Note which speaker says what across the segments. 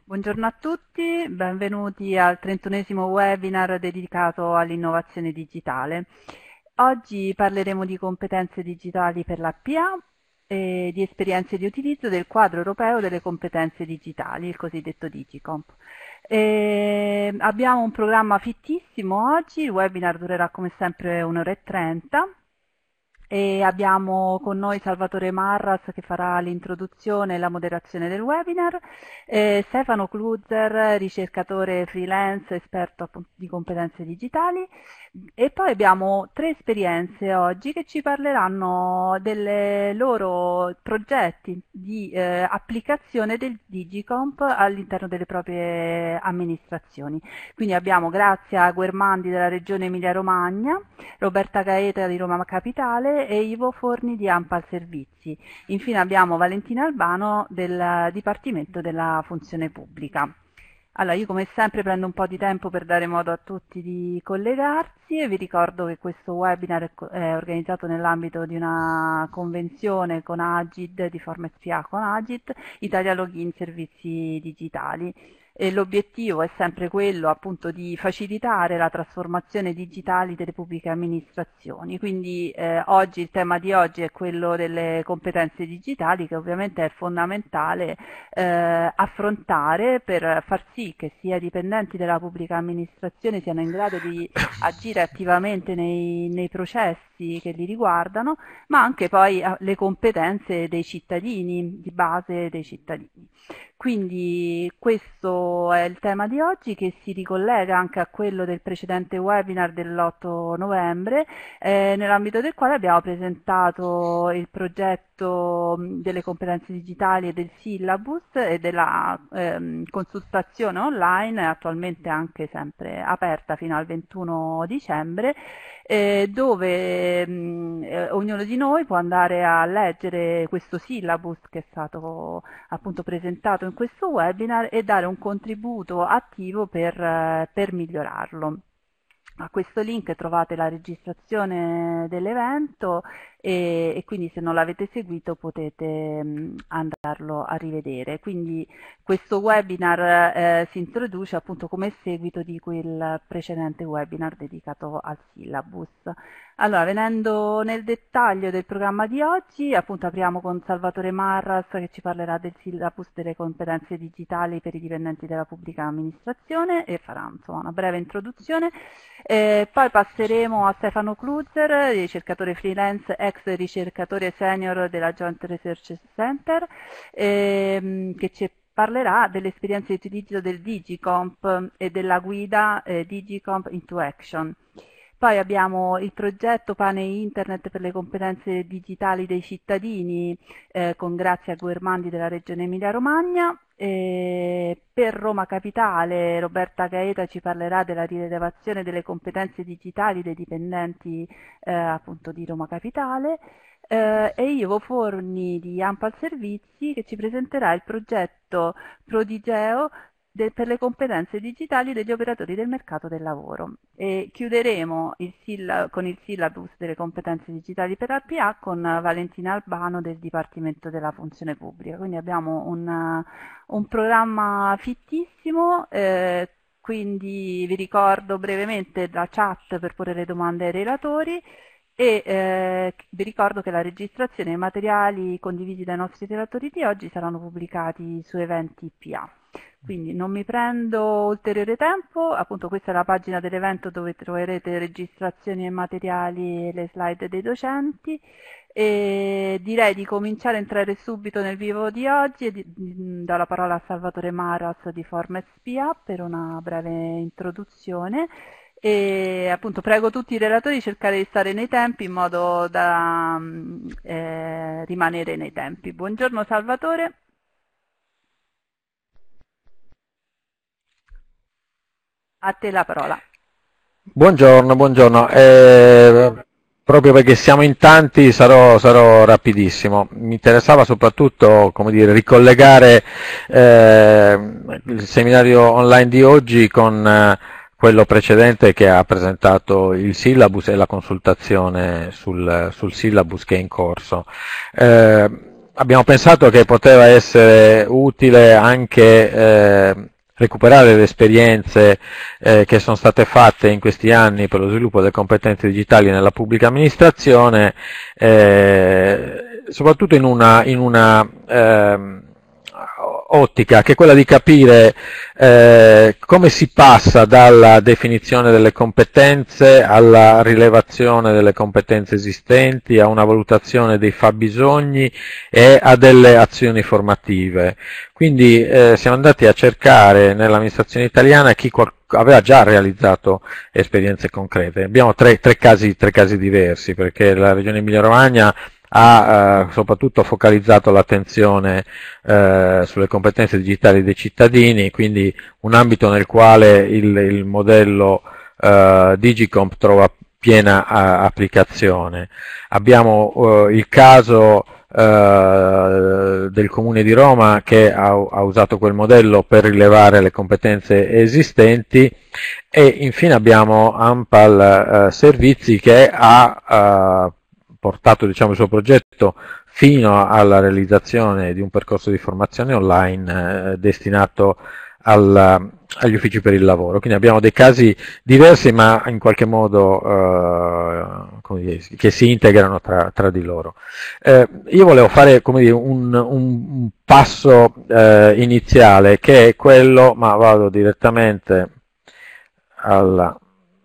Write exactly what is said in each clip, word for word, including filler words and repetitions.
Speaker 1: Buongiorno a tutti, benvenuti al trentunesimo webinar dedicato all'innovazione digitale. Oggi parleremo di competenze digitali per la P A e di esperienze di utilizzo del quadro europeo delle competenze digitali, il cosiddetto Digicomp. E abbiamo un programma fittissimo oggi, il webinar durerà come sempre un'ora e trenta. E abbiamo con noi Salvatore Marras che farà l'introduzione e la moderazione del webinar, e Stefano Kluzer, ricercatore freelance, esperto appunto di competenze digitali, e poi abbiamo tre esperienze oggi che ci parleranno dei loro progetti di eh, applicazione del Digicomp all'interno delle proprie amministrazioni. Quindi abbiamo Grazia Guermandi della Regione Emilia-Romagna, Roberta Gaeta di Roma Capitale e Ivo Forni di Ampal Servizi. Infine abbiamo Valentina Albano del Dipartimento della Funzione Pubblica. Allora, io come sempre prendo un po' di tempo per dare modo a tutti di collegarsi e vi ricordo che questo webinar è organizzato nell'ambito di una convenzione con Agid, di Forma S P A con Agid, Italia Login Servizi Digitali. E l'obiettivo è sempre quello appunto di facilitare la trasformazione digitale delle pubbliche amministrazioni. Quindi eh, oggi il tema di oggi è quello delle competenze digitali, che ovviamente è fondamentale eh, affrontare per far sì che sia i dipendenti della pubblica amministrazione siano in grado di agire attivamente nei, nei processi che li riguardano, ma anche poi le competenze dei cittadini, di base dei cittadini. Quindi questo è il tema di oggi, che si ricollega anche a quello del precedente webinar dell'otto novembre, eh, nell'ambito del quale abbiamo presentato il progetto delle competenze digitali e del syllabus e della ehm, consultazione online, attualmente anche sempre aperta fino al ventuno dicembre, eh, dove mh, eh, ognuno di noi può andare a leggere questo syllabus che è stato appunto presentato in questo webinar e dare un contributo attivo per, eh, per migliorarlo. A questo link trovate la registrazione dell'evento e, e quindi se non l'avete seguito potete mh, andarlo a rivedere. Quindi questo webinar eh, si introduce appunto come seguito di quel precedente webinar dedicato al syllabus. Allora, venendo nel dettaglio del programma di oggi, appunto apriamo con Salvatore Marras che ci parlerà del syllabus delle competenze digitali per i dipendenti della pubblica amministrazione e farà insomma una breve introduzione. Eh, poi passeremo a Stefano Kluzer, ricercatore freelance, ex ricercatore senior della Joint Research Center, ehm, che ci parlerà dell'esperienza di utilizzo del Digicomp e della guida eh, Digicomp into Action. Poi abbiamo il progetto Pane Internet per le competenze digitali dei cittadini eh, con Grazia Guermandi della Regione Emilia-Romagna. Eh, per Roma Capitale Roberta Gaeta ci parlerà della rilevazione delle competenze digitali dei dipendenti eh, appunto di Roma Capitale. Eh, e Ivo Forni di Ampal Servizi che ci presenterà il progetto Prodigeo per le competenze digitali degli operatori del mercato del lavoro. E chiuderemo il con il syllabus delle competenze digitali per la P A con Valentina Albano del Dipartimento della Funzione Pubblica. Quindi abbiamo un, un programma fittissimo, eh, quindi vi ricordo brevemente la chat per porre le domande ai relatori. E eh, vi ricordo che la registrazione e i materiali condivisi dai nostri relatori di oggi saranno pubblicati su Eventi P A. Quindi non mi prendo ulteriore tempo, appunto questa è la pagina dell'evento dove troverete registrazioni e materiali e le slide dei docenti, e direi di cominciare a entrare subito nel vivo di oggi e di, di, do la parola a Salvatore Marras di Forma S P A per una breve introduzione. E appunto prego tutti i relatori di cercare di stare nei tempi in modo da eh, rimanere nei tempi. Buongiorno Salvatore. A te la parola.
Speaker 2: Buongiorno, buongiorno. Eh, proprio perché siamo in tanti sarò, sarò rapidissimo. Mi interessava soprattutto, come dire, ricollegare eh, il seminario online di oggi con eh, quello precedente che ha presentato il syllabus e la consultazione sul, sul syllabus che è in corso. Eh, abbiamo pensato che poteva essere utile anche eh, recuperare le esperienze eh, che sono state fatte in questi anni per lo sviluppo delle competenze digitali nella pubblica amministrazione, eh, soprattutto in una, in una eh, ottica che è quella di capire eh, come si passa dalla definizione delle competenze alla rilevazione delle competenze esistenti, a una valutazione dei fabbisogni e a delle azioni formative. Quindi eh, siamo andati a cercare nell'amministrazione italiana chi aveva già realizzato esperienze concrete. Abbiamo tre, tre, casi, tre casi diversi, perché la Regione Emilia-Romagna ha eh, soprattutto focalizzato l'attenzione eh, sulle competenze digitali dei cittadini, quindi un ambito nel quale il, il modello eh, Digicomp trova piena a, applicazione. Abbiamo eh, il caso eh, del Comune di Roma che ha, ha usato quel modello per rilevare le competenze esistenti, e infine abbiamo Ampal eh, Servizi che ha eh, portato, diciamo, il suo progetto fino alla realizzazione di un percorso di formazione online eh, destinato al, agli uffici per il lavoro. Quindi abbiamo dei casi diversi, ma in qualche modo eh, come dire, che si integrano tra, tra di loro. Eh, io volevo fare, come dire, un, un, un passo eh, iniziale, che è quello, ma vado direttamente alla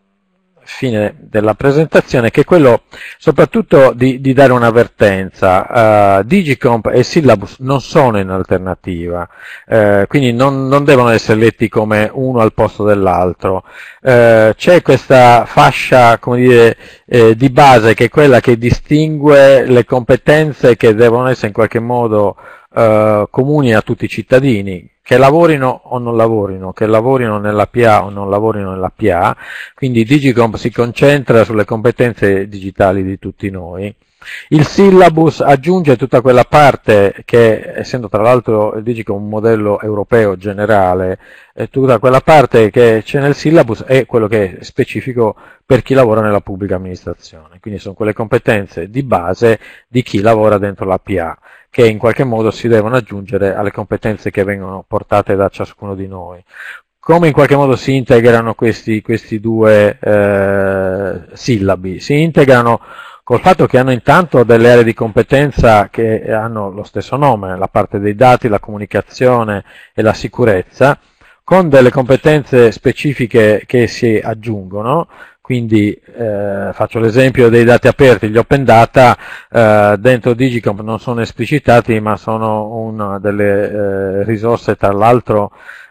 Speaker 2: fine della presentazione, che è quello soprattutto di, di dare un'avvertenza. Uh, Digicomp e Syllabus non sono in alternativa, uh, quindi non, non devono essere letti come uno al posto dell'altro. Uh, c'è questa fascia, come dire, eh, di base, che è quella che distingue le competenze che devono essere in qualche modo uh, comuni a tutti i cittadini, che lavorino o non lavorino, che lavorino nella P A o non lavorino nella P A. Quindi Digicomp si concentra sulle competenze digitali di tutti noi. Il Syllabus aggiunge tutta quella parte che, essendo tra l'altro il Digicomp un modello europeo generale, tutta quella parte che c'è nel Syllabus è quello che è specifico per chi lavora nella pubblica amministrazione. Quindi sono quelle competenze di base di chi lavora dentro la P A, che in qualche modo si devono aggiungere alle competenze che vengono portate da ciascuno di noi. Come in qualche modo si integrano questi, questi due eh, sillabi? Si integrano col fatto che hanno intanto delle aree di competenza che hanno lo stesso nome, la parte dei dati, la comunicazione e la sicurezza, con delle competenze specifiche che si aggiungono. Quindi eh, faccio l'esempio dei dati aperti, gli open data eh, dentro Digicomp non sono esplicitati, ma sono una delle eh, risorse, tra l'altro,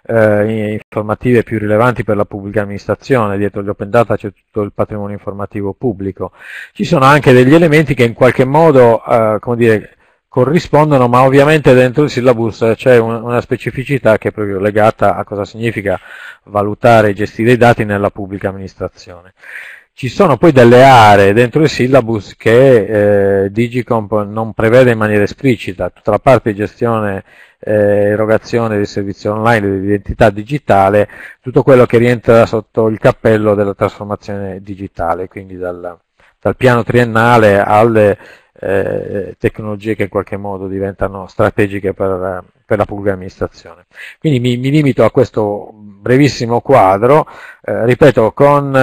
Speaker 2: eh, informative più rilevanti per la pubblica amministrazione. Dietro gli open data c'è tutto il patrimonio informativo pubblico. Ci sono anche degli elementi che in qualche modo, eh, come dire, corrispondono, ma ovviamente dentro il Syllabus c'è un, una specificità che è proprio legata a cosa significa valutare e gestire i dati nella pubblica amministrazione. Ci sono poi delle aree dentro il Syllabus che eh, Digicomp non prevede in maniera esplicita, tutta la parte di gestione e eh, erogazione dei servizi online, dell'identità digitale, tutto quello che rientra sotto il cappello della trasformazione digitale, quindi dal, dal piano triennale alle Eh, tecnologie che in qualche modo diventano strategiche per, per la pubblica amministrazione. Quindi mi, mi limito a questo brevissimo quadro, eh, ripeto, con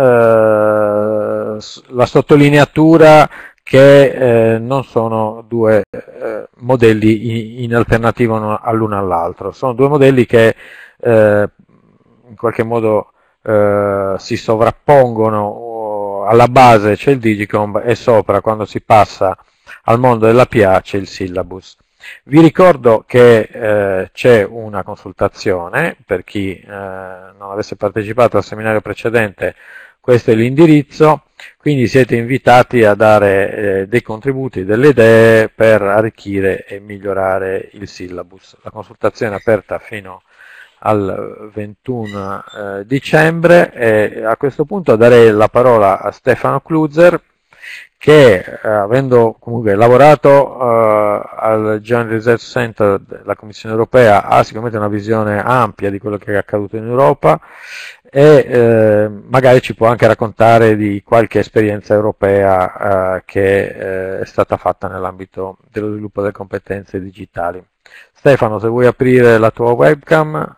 Speaker 2: eh, la sottolineatura che eh, non sono due eh, modelli in, in alternativa all'uno all'altro, sono due modelli che eh, in qualche modo eh, si sovrappongono. Alla base c'è il Digicomp e sopra, quando si passa al mondo della P A, c'è il Syllabus. Vi ricordo che eh, c'è una consultazione, per chi eh, non avesse partecipato al seminario precedente, questo è l'indirizzo, quindi siete invitati a dare eh, dei contributi, delle idee per arricchire e migliorare il Syllabus. La consultazione è aperta fino al ventuno eh, dicembre, e a questo punto darei la parola a Stefano Kluzer che eh, avendo comunque lavorato eh, al Joint Research Center della Commissione Europea ha sicuramente una visione ampia di quello che è accaduto in Europa e eh, magari ci può anche raccontare di qualche esperienza europea eh, che eh, è stata fatta nell'ambito dello sviluppo delle competenze digitali. Stefano, se vuoi aprire la tua webcam,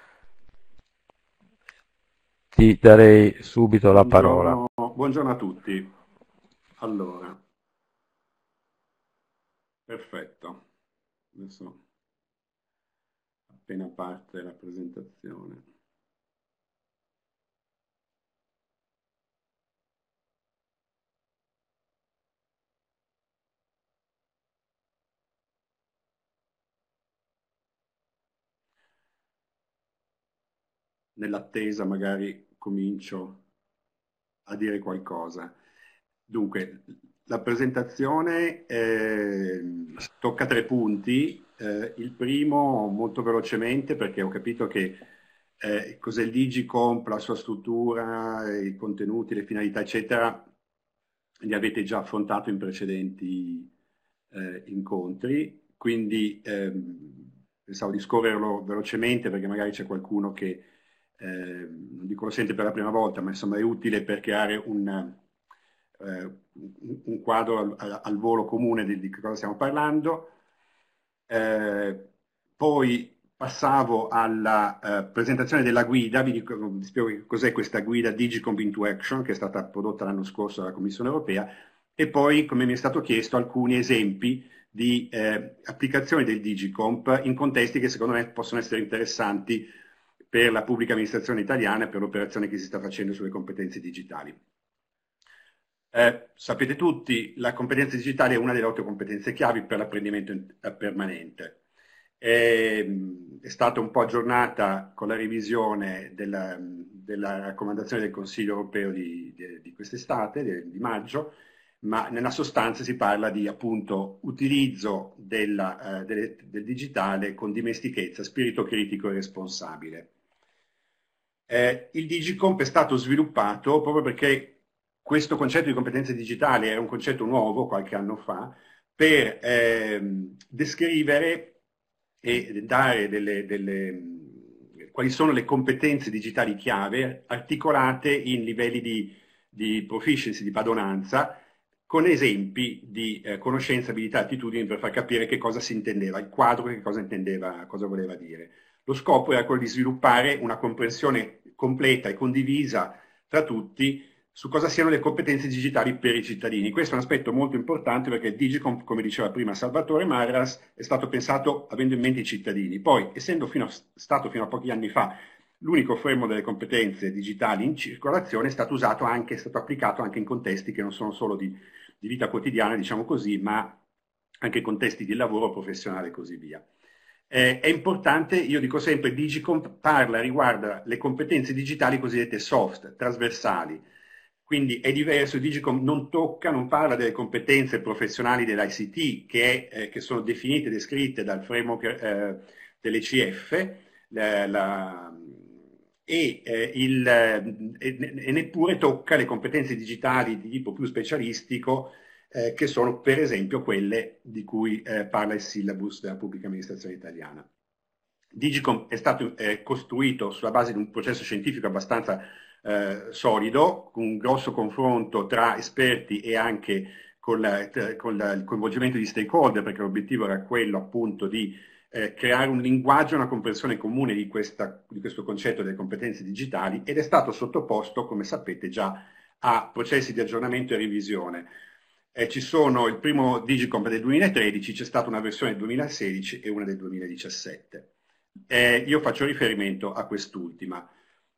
Speaker 2: ti darei subito la parola.
Speaker 3: Buongiorno, buongiorno a tutti. Allora, perfetto. Adesso appena parte la presentazione. Nell'attesa magari comincio a dire qualcosa. Dunque, la presentazione eh, tocca tre punti. Eh, il primo molto velocemente perché ho capito che eh, cos'è il Digicomp, la sua struttura, i contenuti, le finalità, eccetera, li avete già affrontato in precedenti eh, incontri, quindi ehm, pensavo di scorrerlo velocemente perché magari c'è qualcuno che eh, non dico lo sente per la prima volta, ma insomma è utile per creare un, eh, un quadro al, al, volo comune di, di cosa stiamo parlando. Eh, poi passavo alla eh, presentazione della guida, vi, dico, vi spiego cos'è questa guida Digicomp into Action che è stata prodotta l'anno scorso dalla Commissione Europea e poi, come mi è stato chiesto, alcuni esempi di eh, applicazioni del Digicomp in contesti che secondo me possono essere interessanti per la pubblica amministrazione italiana e per l'operazione che si sta facendo sulle competenze digitali. Eh, sapete tutti, la competenza digitale è una delle otto competenze chiavi per l'apprendimento permanente. È, è stata un po' aggiornata con la revisione della, della raccomandazione del Consiglio europeo di, di, di quest'estate, di, di maggio, ma nella sostanza si parla di appunto utilizzo della, eh, del, del digitale con dimestichezza, spirito critico e responsabile. Eh, il Digicomp è stato sviluppato proprio perché questo concetto di competenze digitali era un concetto nuovo qualche anno fa per ehm, descrivere e dare delle, delle, quali sono le competenze digitali chiave articolate in livelli di, di proficiency, di padronanza, con esempi di eh, conoscenza, abilità, attitudini per far capire che cosa si intendeva, il quadro che cosa intendeva, cosa voleva dire. Lo scopo era quello di sviluppare una comprensione completa e condivisa tra tutti su cosa siano le competenze digitali per i cittadini. Questo è un aspetto molto importante perché il Digicomp, come diceva prima Salvatore Marras, è stato pensato avendo in mente i cittadini. Poi, essendo fino a, stato fino a pochi anni fa l'unico framework delle competenze digitali in circolazione, è stato usato anche, è stato applicato anche in contesti che non sono solo di, di vita quotidiana, diciamo così, ma anche contesti di lavoro professionale e così via. Eh, è importante, io dico sempre, Digicomp parla, riguarda le competenze digitali cosiddette soft, trasversali. Quindi è diverso, Digicomp non tocca, non parla delle competenze professionali dell'I C T che, è, eh, che sono definite e descritte dal framework eh, dell'E C F la, la, e, eh, il, eh, e neppure tocca le competenze digitali di tipo più specialistico eh, che sono per esempio quelle di cui eh, parla il syllabus della pubblica amministrazione italiana. Digicomp è stato eh, costruito sulla base di un processo scientifico abbastanza Eh, solido, con un grosso confronto tra esperti e anche con, la, con la, il coinvolgimento di stakeholder, perché l'obiettivo era quello appunto di eh, creare un linguaggio, una comprensione comune di, questa, di questo concetto delle competenze digitali ed è stato sottoposto, come sapete, già a processi di aggiornamento e revisione. Eh, ci sono il primo Digicomp del duemilatredici, c'è stata una versione del duemilasedici e una del duemiladiciassette. Eh, io faccio riferimento a quest'ultima.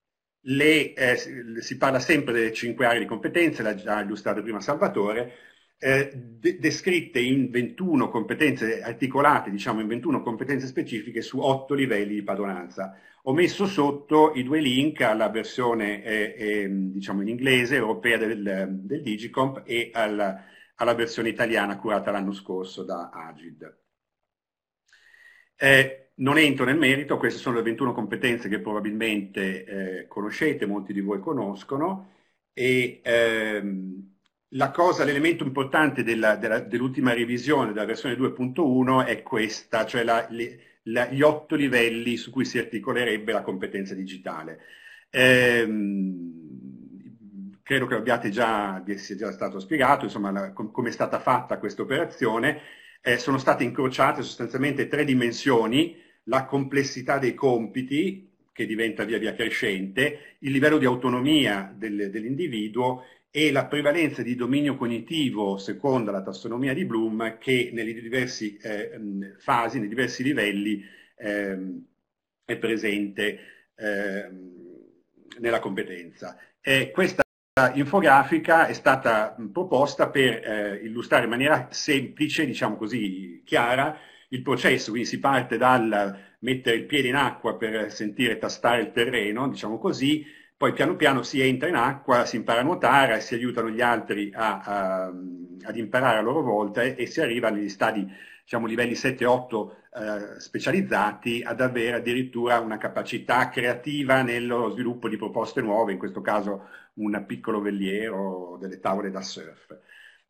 Speaker 3: Le, eh, si parla sempre delle cinque aree di competenze, l'ha già illustrato prima Salvatore, eh, de descritte in ventuno competenze articolate, diciamo in ventuno competenze specifiche su otto livelli di padronanza. Ho messo sotto i due link alla versione eh, eh, diciamo in inglese europea del, del Digicomp e alla, alla versione italiana curata l'anno scorso da Agid. Eh, non entro nel merito, queste sono le ventuno competenze che probabilmente eh, conoscete, molti di voi conoscono, e ehm, la cosa, l'elemento importante della, della, dell'ultima revisione della versione due punto uno è questa, cioè la, le, la, gli otto livelli su cui si articolerebbe la competenza digitale. Ehm, credo che abbiate già, vi sia già stato spiegato, insomma, la, com, come è stata fatta questa operazione. Eh, sono state incrociate sostanzialmente tre dimensioni: la complessità dei compiti, che diventa via via crescente, il livello di autonomia del, dell'individuo e la prevalenza di dominio cognitivo secondo la tassonomia di Bloom, che nelle diverse eh, fasi, nei diversi livelli eh, è presente eh, nella competenza. E questa infografica è stata proposta per eh, illustrare in maniera semplice, diciamo così, chiara, il processo. Quindi si parte dal mettere il piede in acqua per sentire tastare il terreno, diciamo così, poi piano piano si entra in acqua, si impara a nuotare, si aiutano gli altri a, a, ad imparare a loro volta e, e si arriva negli stadi, diciamo livelli sette otto eh, specializzati, ad avere addirittura una capacità creativa nello sviluppo di proposte nuove, in questo caso un piccolo veliero, delle tavole da surf.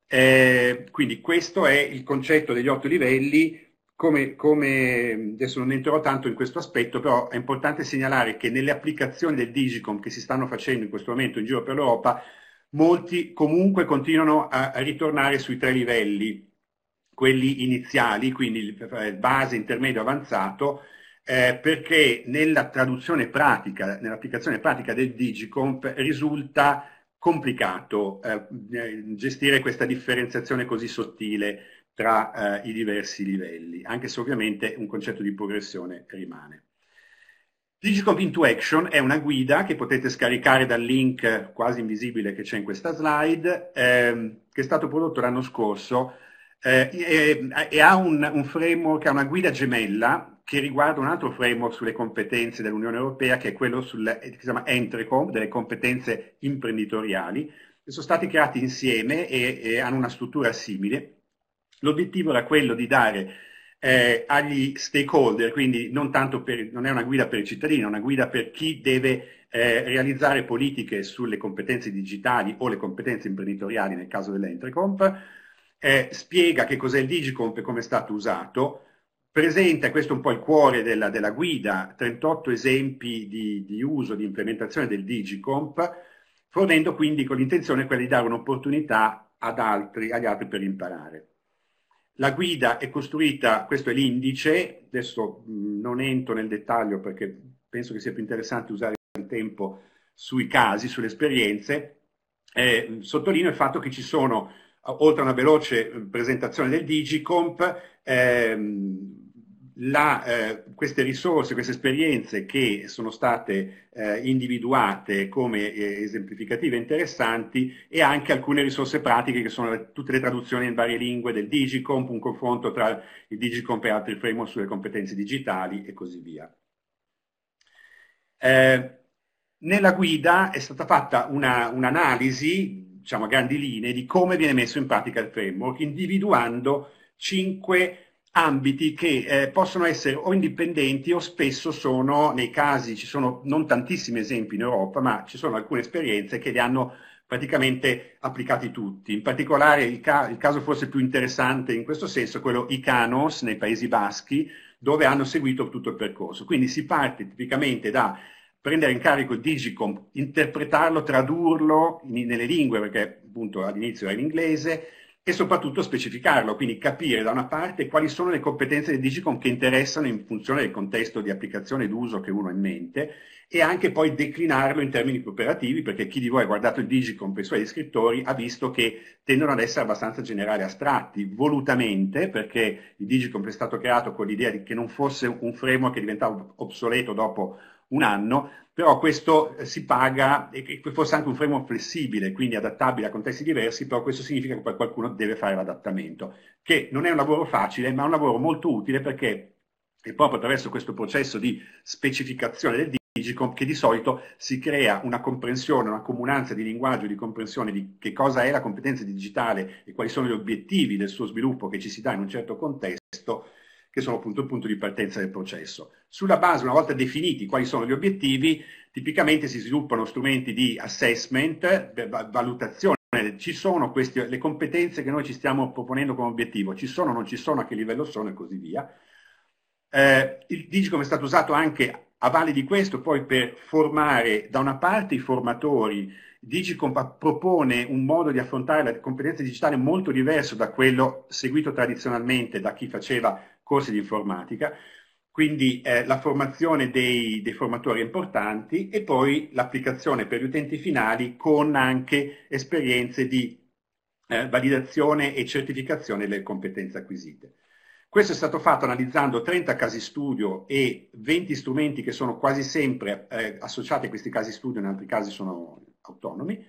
Speaker 3: Eh, quindi questo è il concetto degli otto livelli. Come, come, adesso non entrerò tanto in questo aspetto, però è importante segnalare che nelle applicazioni del Digicom che si stanno facendo in questo momento in giro per l'Europa, molti comunque continuano a, a ritornare sui tre livelli, quelli iniziali, quindi il base, intermedio, avanzato, eh, perché nella traduzione pratica, nell'applicazione pratica del Digicomp risulta complicato eh, gestire questa differenziazione così sottile tra eh, i diversi livelli, anche se ovviamente un concetto di progressione rimane. Digicomp into Action è una guida che potete scaricare dal link quasi invisibile che c'è in questa slide, ehm, che è stato prodotto l'anno scorso eh, e, e ha un, un framework, ha una guida gemella che riguarda un altro framework sulle competenze dell'Unione Europea, che è quello sul, che si chiama Entrecom, delle competenze imprenditoriali, che sono stati creati insieme e, e hanno una struttura simile. L'obiettivo era quello di dare eh, agli stakeholder, quindi non, tanto per, non è una guida per i cittadini, è una guida per chi deve eh, realizzare politiche sulle competenze digitali o le competenze imprenditoriali nel caso dell'Entrecomp, eh, spiega che cos'è il Digicomp e come è stato usato, presenta, questo è un po' il cuore della, della guida, trentotto esempi di, di uso, di implementazione del Digicomp, fornendo quindi con l'intenzione quella di dare un'opportunità ad altri, agli altri per imparare. La guida è costruita, questo è l'indice, adesso mh, non entro nel dettaglio perché penso che sia più interessante usare il tempo sui casi, sulle esperienze. Eh, sottolineo il fatto che ci sono, oltre a una veloce presentazione del Digicomp, ehm, la, eh, queste risorse, queste esperienze che sono state eh, individuate come eh, esemplificative interessanti, e anche alcune risorse pratiche che sono le, tutte le traduzioni in varie lingue del Digicomp, un confronto tra il Digicomp e altri framework sulle competenze digitali e così via. Eh, nella guida è stata fatta un'analisi, diciamo a grandi linee, di come viene messo in pratica il framework, individuando cinque ambiti che eh, possono essere o indipendenti o spesso sono, nei casi, ci sono non tantissimi esempi in Europa, ma ci sono alcune esperienze che li hanno praticamente applicati tutti. In particolare il, ca il caso forse più interessante in questo senso è quello Ikanos nei Paesi Baschi, dove hanno seguito tutto il percorso. Quindi si parte tipicamente da prendere in carico il Digicomp, interpretarlo, tradurlo in, nelle lingue, perché appunto all'inizio era in inglese, e soprattutto specificarlo, quindi capire da una parte quali sono le competenze del Digicomp che interessano in funzione del contesto di applicazione e d'uso che uno ha in mente, e anche poi declinarlo in termini operativi, perché chi di voi ha guardato il Digicomp e i suoi descrittori ha visto che tendono ad essere abbastanza generali e astratti, volutamente, perché il Digicomp è stato creato con l'idea di che non fosse un framework che diventava obsoleto dopo un anno, però questo si paga, e che fosse anche un framework flessibile, quindi adattabile a contesti diversi, però questo significa che poi qualcuno deve fare l'adattamento, che non è un lavoro facile, ma è un lavoro molto utile, perché è proprio attraverso questo processo di specificazione del Digicomp che di solito si crea una comprensione, una comunanza di linguaggio, di comprensione di che cosa è la competenza digitale e quali sono gli obiettivi del suo sviluppo che ci si dà in un certo contesto, che sono appunto il punto di partenza del processo. Sulla base, una volta definiti quali sono gli obiettivi, tipicamente si sviluppano strumenti di assessment, valutazione comprendere, ci sono queste, le competenze che noi ci stiamo proponendo come obiettivo, ci sono, non ci sono, a che livello sono e così via. Eh, il Digicom è stato usato anche a valle di questo poi per formare da una parte i formatori. Digicom propone un modo di affrontare la competenza digitale molto diverso da quello seguito tradizionalmente da chi faceva corsi di informatica, quindi eh, la formazione dei, dei formatori importanti e poi l'applicazione per gli utenti finali con anche esperienze di eh, validazione e certificazione delle competenze acquisite. Questo è stato fatto analizzando trenta casi studio e venti strumenti che sono quasi sempre eh, associati a questi casi studio, in altri casi sono autonomi,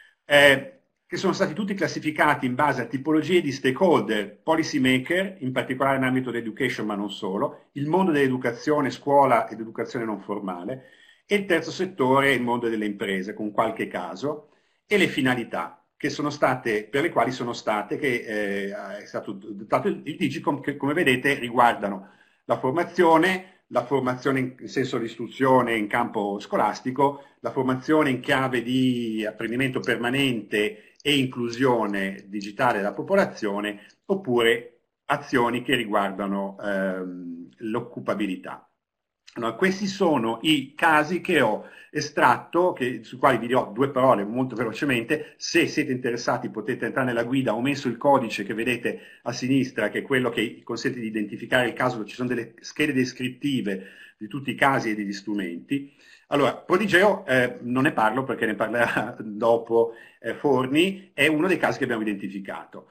Speaker 3: eh, che sono stati tutti classificati in base a tipologie di stakeholder, policy maker, in particolare in ambito dell'education ma non solo, il mondo dell'educazione, scuola ed educazione non formale, e il terzo settore, il mondo delle imprese, con qualche caso, e le finalità che sono state, per le quali sono state, che eh, è stato dotato il, il Digicom, che come vedete riguardano la formazione, la formazione in senso di istruzione in campo scolastico, la formazione in chiave di apprendimento permanente e inclusione digitale della popolazione, oppure azioni che riguardano ehm, l'occupabilità. Allora, questi sono i casi che ho estratto, che, su quali vi dirò due parole molto velocemente. Se siete interessati potete entrare nella guida, ho messo il codice che vedete a sinistra, che è quello che consente di identificare il caso, ci sono delle schede descrittive di tutti i casi e degli strumenti. Allora, Prodigeo, eh, non ne parlo perché ne parlerà dopo eh, Forni, è uno dei casi che abbiamo identificato.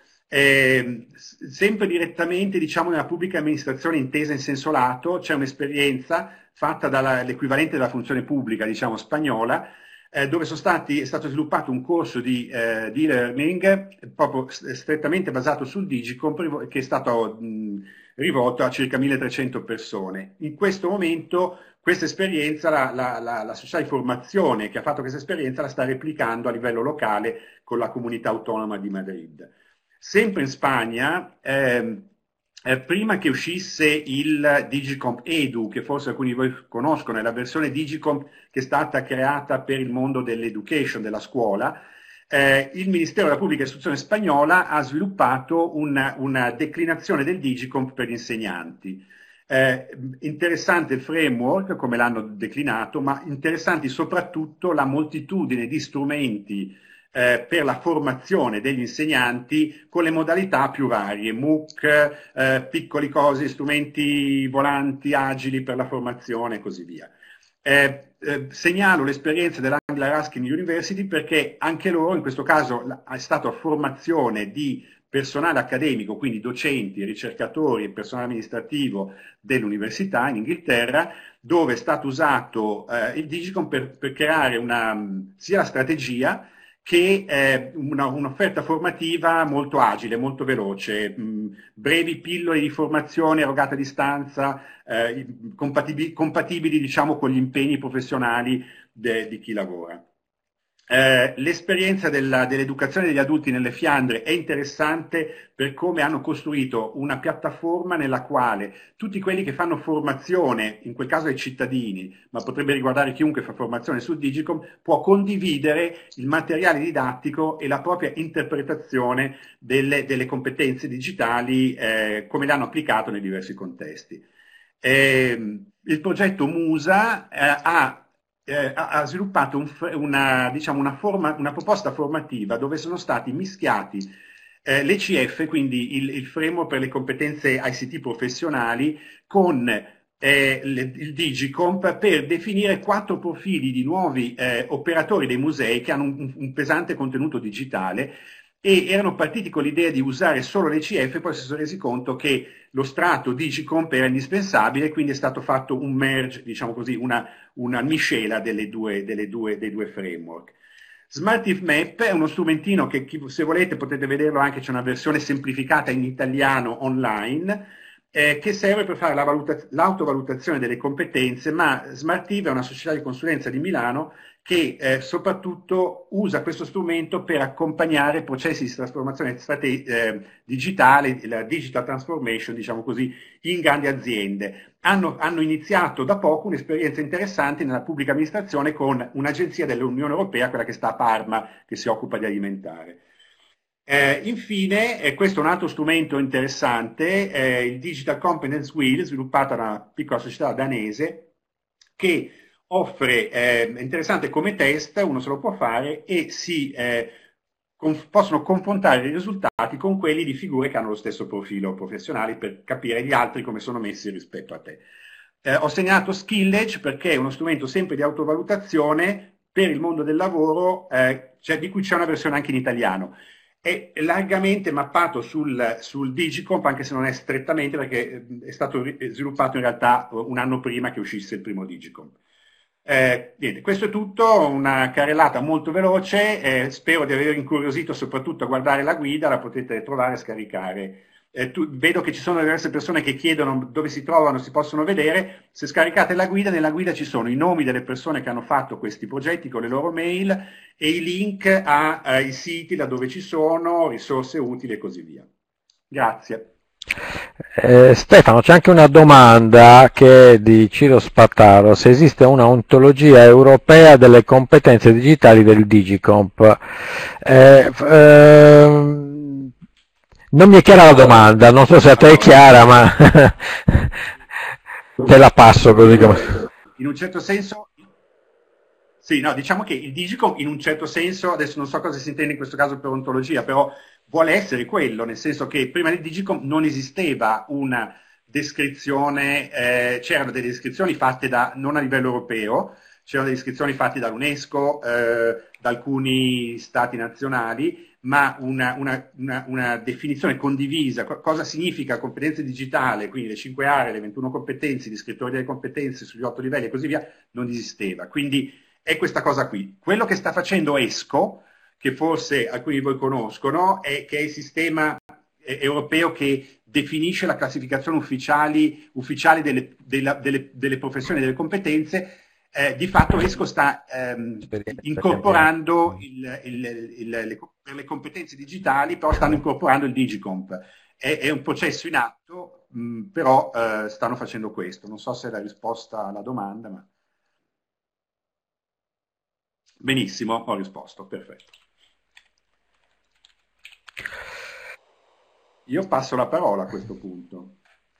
Speaker 3: Eh, sempre direttamente, diciamo, nella pubblica amministrazione intesa in senso lato, c'è un'esperienza fatta dall'equivalente della funzione pubblica, diciamo, spagnola, eh, dove sono stati, è stato sviluppato un corso di eh, e-learning proprio strettamente basato sul Digicom, che è stato mh, rivolto a circa milletrecento persone. In questo momento questa esperienza, la, la, la, la società di formazione che ha fatto questa esperienza la sta replicando a livello locale con la comunità autonoma di Madrid. Sempre in Spagna, ehm, eh, prima che uscisse il Digicom Edu, che forse alcuni di voi conoscono, è la versione Digicom che è stata creata per il mondo dell'education, della scuola, eh, il Ministero della Pubblica Istruzione spagnola ha sviluppato una, una declinazione del Digicom per gli insegnanti. Eh, interessante il framework, come l'hanno declinato, ma interessanti soprattutto la moltitudine di strumenti Eh, per la formazione degli insegnanti con le modalità più varie, MOOC, eh, piccoli cose, strumenti volanti, agili per la formazione e così via. Eh, eh, segnalo l'esperienza dell'Anglia Ruskin University perché anche loro, in questo caso, è stata formazione di personale accademico, quindi docenti, ricercatori e personale amministrativo dell'università in Inghilterra, dove è stato usato eh, il Digicom per, per creare una, sia la strategia che è un'offerta formativa molto agile, molto veloce, mh, brevi pillole di formazione erogate a distanza, eh, compatibili, compatibili diciamo, con gli impegni professionali de, di chi lavora. Eh, l'esperienza dell'educazione degli adulti nelle Fiandre è interessante per come hanno costruito una piattaforma nella quale tutti quelli che fanno formazione, in quel caso ai cittadini, ma potrebbe riguardare chiunque fa formazione sul Digicom, può condividere il materiale didattico e la propria interpretazione delle, delle competenze digitali eh, come le hanno applicato nei diversi contesti. Eh, il progetto Musa eh, ha Eh, ha sviluppato un, una, diciamo una, forma, una proposta formativa dove sono stati mischiati eh, l'E C F, quindi il, il framework per le competenze I C T professionali, con eh, le, il Digicomp per definire quattro profili di nuovi eh, operatori dei musei che hanno un, un pesante contenuto digitale, e erano partiti con l'idea di usare solo l'E C F, poi si sono resi conto che lo strato Digicomp era indispensabile, quindi è stato fatto un merge, diciamo così, una, una miscela delle due, delle due, dei due framework. Smartive Map è uno strumentino che, se volete, potete vederlo anche, c'è una versione semplificata in italiano online, eh, che serve per fare la valuta- l'autovalutazione delle competenze, ma Smartiv è una società di consulenza di Milano che eh, soprattutto usa questo strumento per accompagnare processi di trasformazione strate- eh, digitale, la digital transformation, diciamo così, in grandi aziende. Hanno, hanno iniziato da poco un'esperienza interessante nella pubblica amministrazione con un'agenzia dell'Unione Europea, quella che sta a Parma, che si occupa di alimentare. Eh, infine, eh, questo è un altro strumento interessante, eh, il Digital Competence Wheel, sviluppato da una piccola società danese, che offre, eh, è interessante come test, uno se lo può fare e si eh, conf- possono confrontare i risultati con quelli di figure che hanno lo stesso profilo professionale per capire gli altri come sono messi rispetto a te. Eh, ho segnato Skillage perché è uno strumento sempre di autovalutazione per il mondo del lavoro, eh, cioè di cui c'è una versione anche in italiano. È largamente mappato sul, sul Digicomp, anche se non è strettamente, perché è stato sviluppato in realtà un anno prima che uscisse il primo Digicomp. Eh, niente, questo è tutto, una carrellata molto veloce, eh, spero di aver incuriosito soprattutto a guardare la guida, la potete trovare e scaricare. Eh, tu, vedo che ci sono diverse persone che chiedono dove si trovano, si possono vedere. Se scaricate la guida, nella guida ci sono i nomi delle persone che hanno fatto questi progetti con le loro mail e i link ai siti da dove ci sono, risorse utili e così via. Grazie.
Speaker 2: Eh, Stefano, c'è anche una domanda che è di Ciro Spataro, se esiste una ontologia europea delle competenze digitali del Digicomp. Eh, ehm, non mi è chiara la domanda, non so se a te è chiara, ma te la passo così come...
Speaker 3: In un certo senso, sì, no, diciamo che il Digicomp in un certo senso, adesso non so cosa si intende in questo caso per ontologia, però vuole essere quello, nel senso che prima del Digicomp non esisteva una descrizione, eh, c'erano delle descrizioni fatte da, non a livello europeo, c'erano delle descrizioni fatte dall'UNESCO, eh, da alcuni stati nazionali, ma una, una, una, una definizione condivisa, cosa significa competenze digitale, quindi le cinque aree, le ventuno competenze, gli scrittori delle competenze sugli otto livelli e così via, non esisteva. Quindi è questa cosa qui. Quello che sta facendo ESCO, che forse alcuni di voi conoscono, è che è il sistema eh, europeo che definisce la classificazione ufficiali, ufficiale delle, della, delle, delle professioni e delle competenze. Eh, di fatto ESCO sta ehm, incorporando il, il, il, le, per le competenze digitali, però stanno incorporando il Digicomp. È, è un processo in atto, mh, però eh, stanno facendo questo. Non so se è la risposta alla domanda, ma... Benissimo, ho risposto, perfetto. Io passo la parola a questo punto.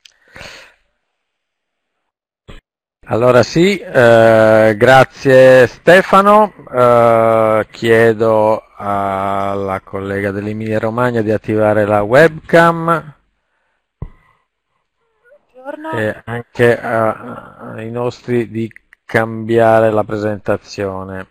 Speaker 2: Allora sì, eh, grazie Stefano, eh, chiedo alla collega dell'Emilia Romagna di attivare la webcam. Buongiorno. E anche a, ai nostri di cambiare la presentazione.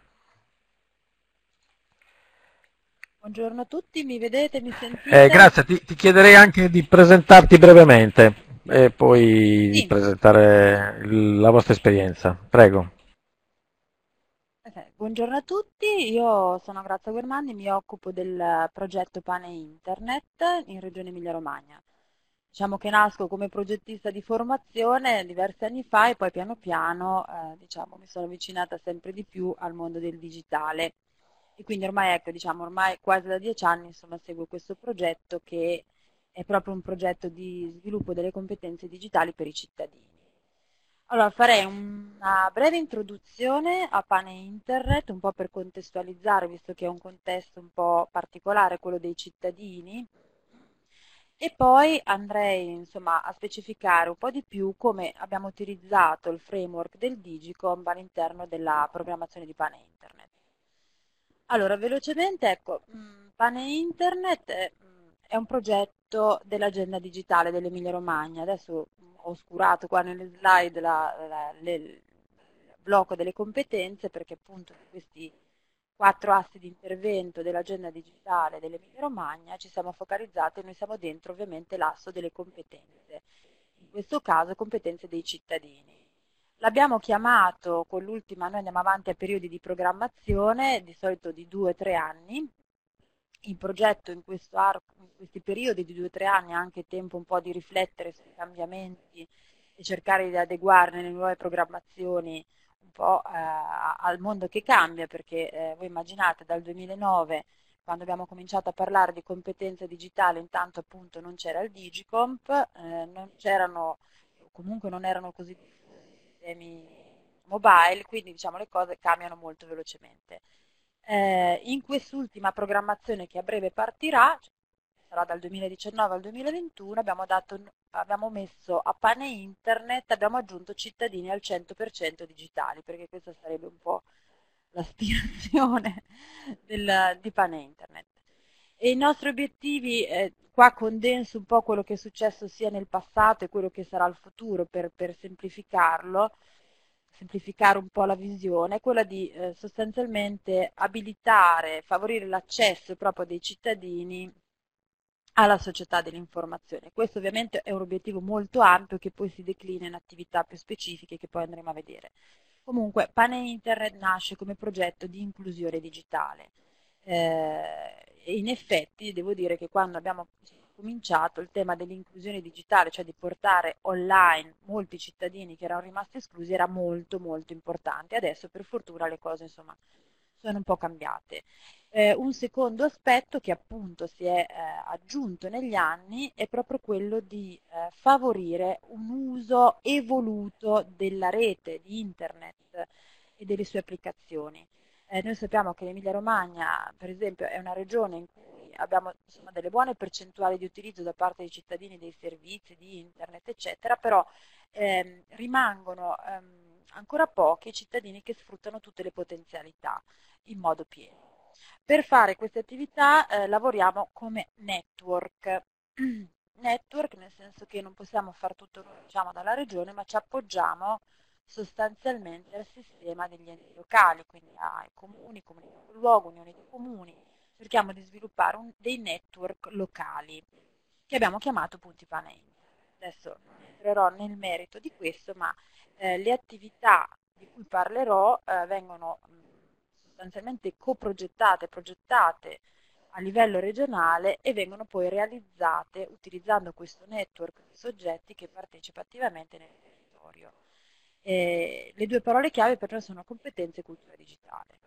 Speaker 4: Buongiorno a tutti, mi vedete, mi sentite?
Speaker 2: Eh, grazie, ti, ti chiederei anche di presentarti brevemente e poi
Speaker 4: Sì.
Speaker 2: di presentare il- la vostra esperienza. Prego.
Speaker 4: Okay. Buongiorno a tutti, io sono Grazia Guermandi, mi occupo del progetto Pane Internet in Regione Emilia-Romagna. Diciamo che nasco come progettista di formazione diversi anni fa e poi piano piano eh, diciamo, mi sono avvicinata sempre di più al mondo del digitale. E quindi ormai, ecco, diciamo, ormai quasi da dieci anni insomma, seguo questo progetto che è proprio un progetto di sviluppo delle competenze digitali per i cittadini. Allora, farei una breve introduzione a Pane Internet, un po' per contestualizzare, visto che è un contesto un po' particolare, quello dei cittadini, e poi andrei insomma, a specificare un po' di più come abbiamo utilizzato il framework del Digicomp all'interno della programmazione di Pane Internet. Allora, velocemente, ecco, Pane Internet è, è un progetto dell'agenda digitale dell'Emilia Romagna. Adesso ho oscurato qua nelle slide la, la, le, il blocco delle competenze perché appunto di questi quattro assi di intervento dell'agenda digitale dell'Emilia Romagna ci siamo focalizzati e noi siamo dentro ovviamente l'asso delle competenze, in questo caso competenze dei cittadini. L'abbiamo chiamato con l'ultima, noi andiamo avanti a periodi di programmazione, di solito di due o tre anni, il progetto in questo arco, in questi periodi di due o tre anni ha anche tempo un po' di riflettere sui cambiamenti e cercare di adeguare le nuove programmazioni un po' eh, al mondo che cambia, perché eh, voi immaginate dal duemilanove, quando abbiamo cominciato a parlare di competenze digitali, intanto appunto non c'era il Digicomp, eh, non c'erano, comunque non erano così diffusi i sistemi mobile, quindi diciamo le cose cambiano molto velocemente. Eh, in quest'ultima programmazione che a breve partirà, sarà dal duemiladiciannove al duemilaventuno, abbiamo, dato, abbiamo messo a pane internet, abbiamo aggiunto cittadini al cento per cento digitali, perché questa sarebbe un po' l'aspirazione del, di pane internet. E i nostri obiettivi, eh, qua condenso un po' quello che è successo sia nel passato e quello che sarà il futuro per, per semplificarlo, semplificare un po' la visione, è quella di eh, sostanzialmente abilitare, favorire l'accesso proprio dei cittadini alla società dell'informazione. Questo ovviamente è un obiettivo molto ampio che poi si declina in attività più specifiche che poi andremo a vedere. Comunque, Pane Internet nasce come progetto di inclusione digitale. Eh, e in effetti devo dire che quando abbiamo cominciato il tema dell'inclusione digitale, cioè di portare online molti cittadini che erano rimasti esclusi, era molto molto importante. Adesso per fortuna le cose insomma sono un po' cambiate. Eh, un secondo aspetto che appunto si è eh, aggiunto negli anni è proprio quello di eh, favorire un uso evoluto della rete, di internet e delle sue applicazioni. Eh, noi sappiamo che l'Emilia Romagna, per esempio, è una regione in cui abbiamo insomma, delle buone percentuali di utilizzo da parte dei cittadini dei servizi di internet, eccetera, però ehm, rimangono ehm, ancora pochi cittadini che sfruttano tutte le potenzialità in modo pieno. Per fare queste attività eh, lavoriamo come network. Network nel senso che non possiamo fare tutto noi, diciamo, dalla regione, ma ci appoggiamo sostanzialmente al sistema degli enti locali, quindi ai comuni, comuni di capoluogo, unioni di comuni. Cerchiamo di sviluppare un, dei network locali che abbiamo chiamato punti pane. Adesso non entrerò nel merito di questo, ma eh, le attività di cui parlerò eh, vengono mh, sostanzialmente coprogettate, progettate a livello regionale e vengono poi realizzate utilizzando questo network di soggetti che partecipa attivamente nel territorio. Eh, le due parole chiave per noi sono competenze e cultura digitale.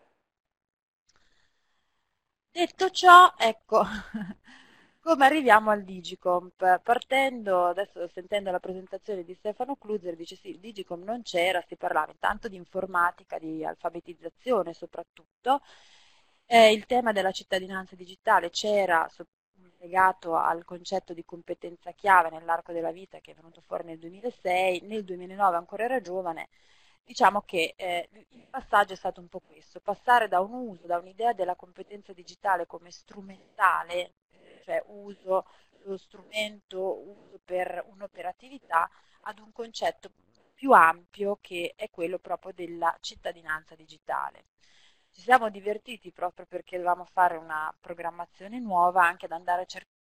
Speaker 4: Detto ciò, ecco, come arriviamo al Digicomp? Partendo, adesso sentendo la presentazione di Stefano Kluzer, dice sì, il Digicomp non c'era, si parlava intanto di informatica, di alfabetizzazione soprattutto, eh, il tema della cittadinanza digitale c'era legato al concetto di competenza chiave nell'arco della vita che è venuto fuori nel duemilasei, nel duemilanove ancora era giovane. Diciamo che eh, il passaggio è stato un po' questo, passare da un uso, da un'idea della competenza digitale come strumentale, cioè uso lo strumento, uso per un'operatività, ad un concetto più ampio che è quello proprio della cittadinanza digitale. Ci siamo divertiti proprio perché dovevamo fare una programmazione nuova, anche ad andare a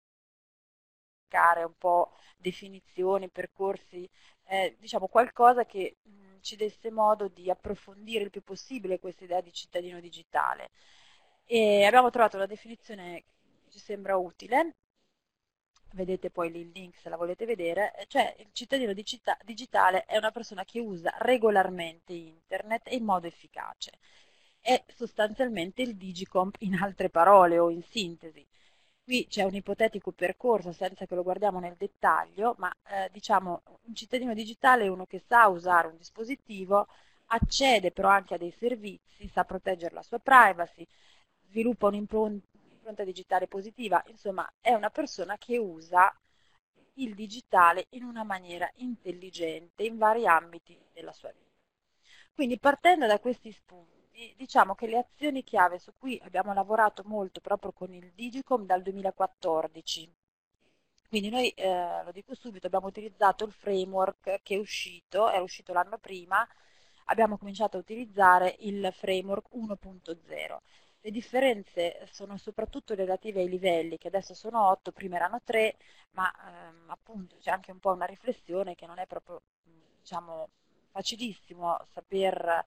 Speaker 4: cercare un po' definizioni, percorsi, eh, diciamo qualcosa che mh, ci desse modo di approfondire il più possibile questa idea di cittadino digitale. E abbiamo trovato una definizione che ci sembra utile, vedete poi lì il link se la volete vedere, cioè il cittadino digitale è una persona che usa regolarmente internet e in modo efficace. È sostanzialmente il Digicomp in altre parole o in sintesi. Qui c'è un ipotetico percorso senza che lo guardiamo nel dettaglio, ma eh, diciamo un cittadino digitale è uno che sa usare un dispositivo, accede però anche a dei servizi, sa proteggere la sua privacy, sviluppa un'impronta digitale positiva, insomma è una persona che usa il digitale in una maniera intelligente in vari ambiti della sua vita. Quindi partendo da questi spunti, diciamo che le azioni chiave su cui abbiamo lavorato molto proprio con il Digicom dal duemilaquattordici, quindi noi, eh, lo dico subito, abbiamo utilizzato il framework che è uscito, era uscito l'anno prima, abbiamo cominciato a utilizzare il framework uno punto zero. Le differenze sono soprattutto relative ai livelli, che adesso sono otto, prima erano tre, ma ehm, appunto c'è anche un po' una riflessione che non è proprio, diciamo, facilissimo saper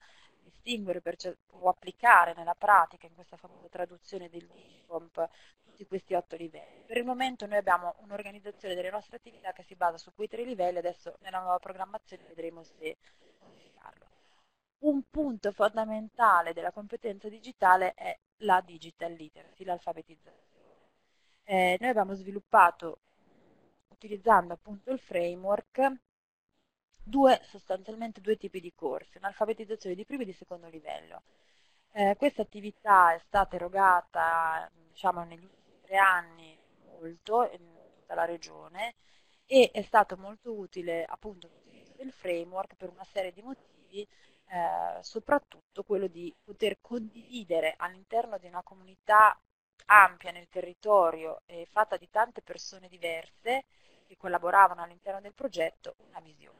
Speaker 4: distinguere per o applicare nella pratica, in questa famosa traduzione del Digicomp, tutti questi otto livelli. Per il momento noi abbiamo un'organizzazione delle nostre attività che si basa su quei tre livelli, adesso nella nuova programmazione vedremo se modificarlo. Un punto fondamentale della competenza digitale è la digital literacy, l'alfabetizzazione. Eh, noi abbiamo sviluppato, utilizzando appunto il framework, due, sostanzialmente due tipi di corsi, un'alfabetizzazione di primo e di secondo livello. Eh, questa attività è stata erogata, diciamo, negli ultimi tre anni molto in tutta la regione e è stato molto utile appunto l'utilizzo del framework per una serie di motivi, eh, soprattutto quello di poter condividere all'interno di una comunità ampia nel territorio e fatta di tante persone diverse che collaboravano all'interno del progetto una visione.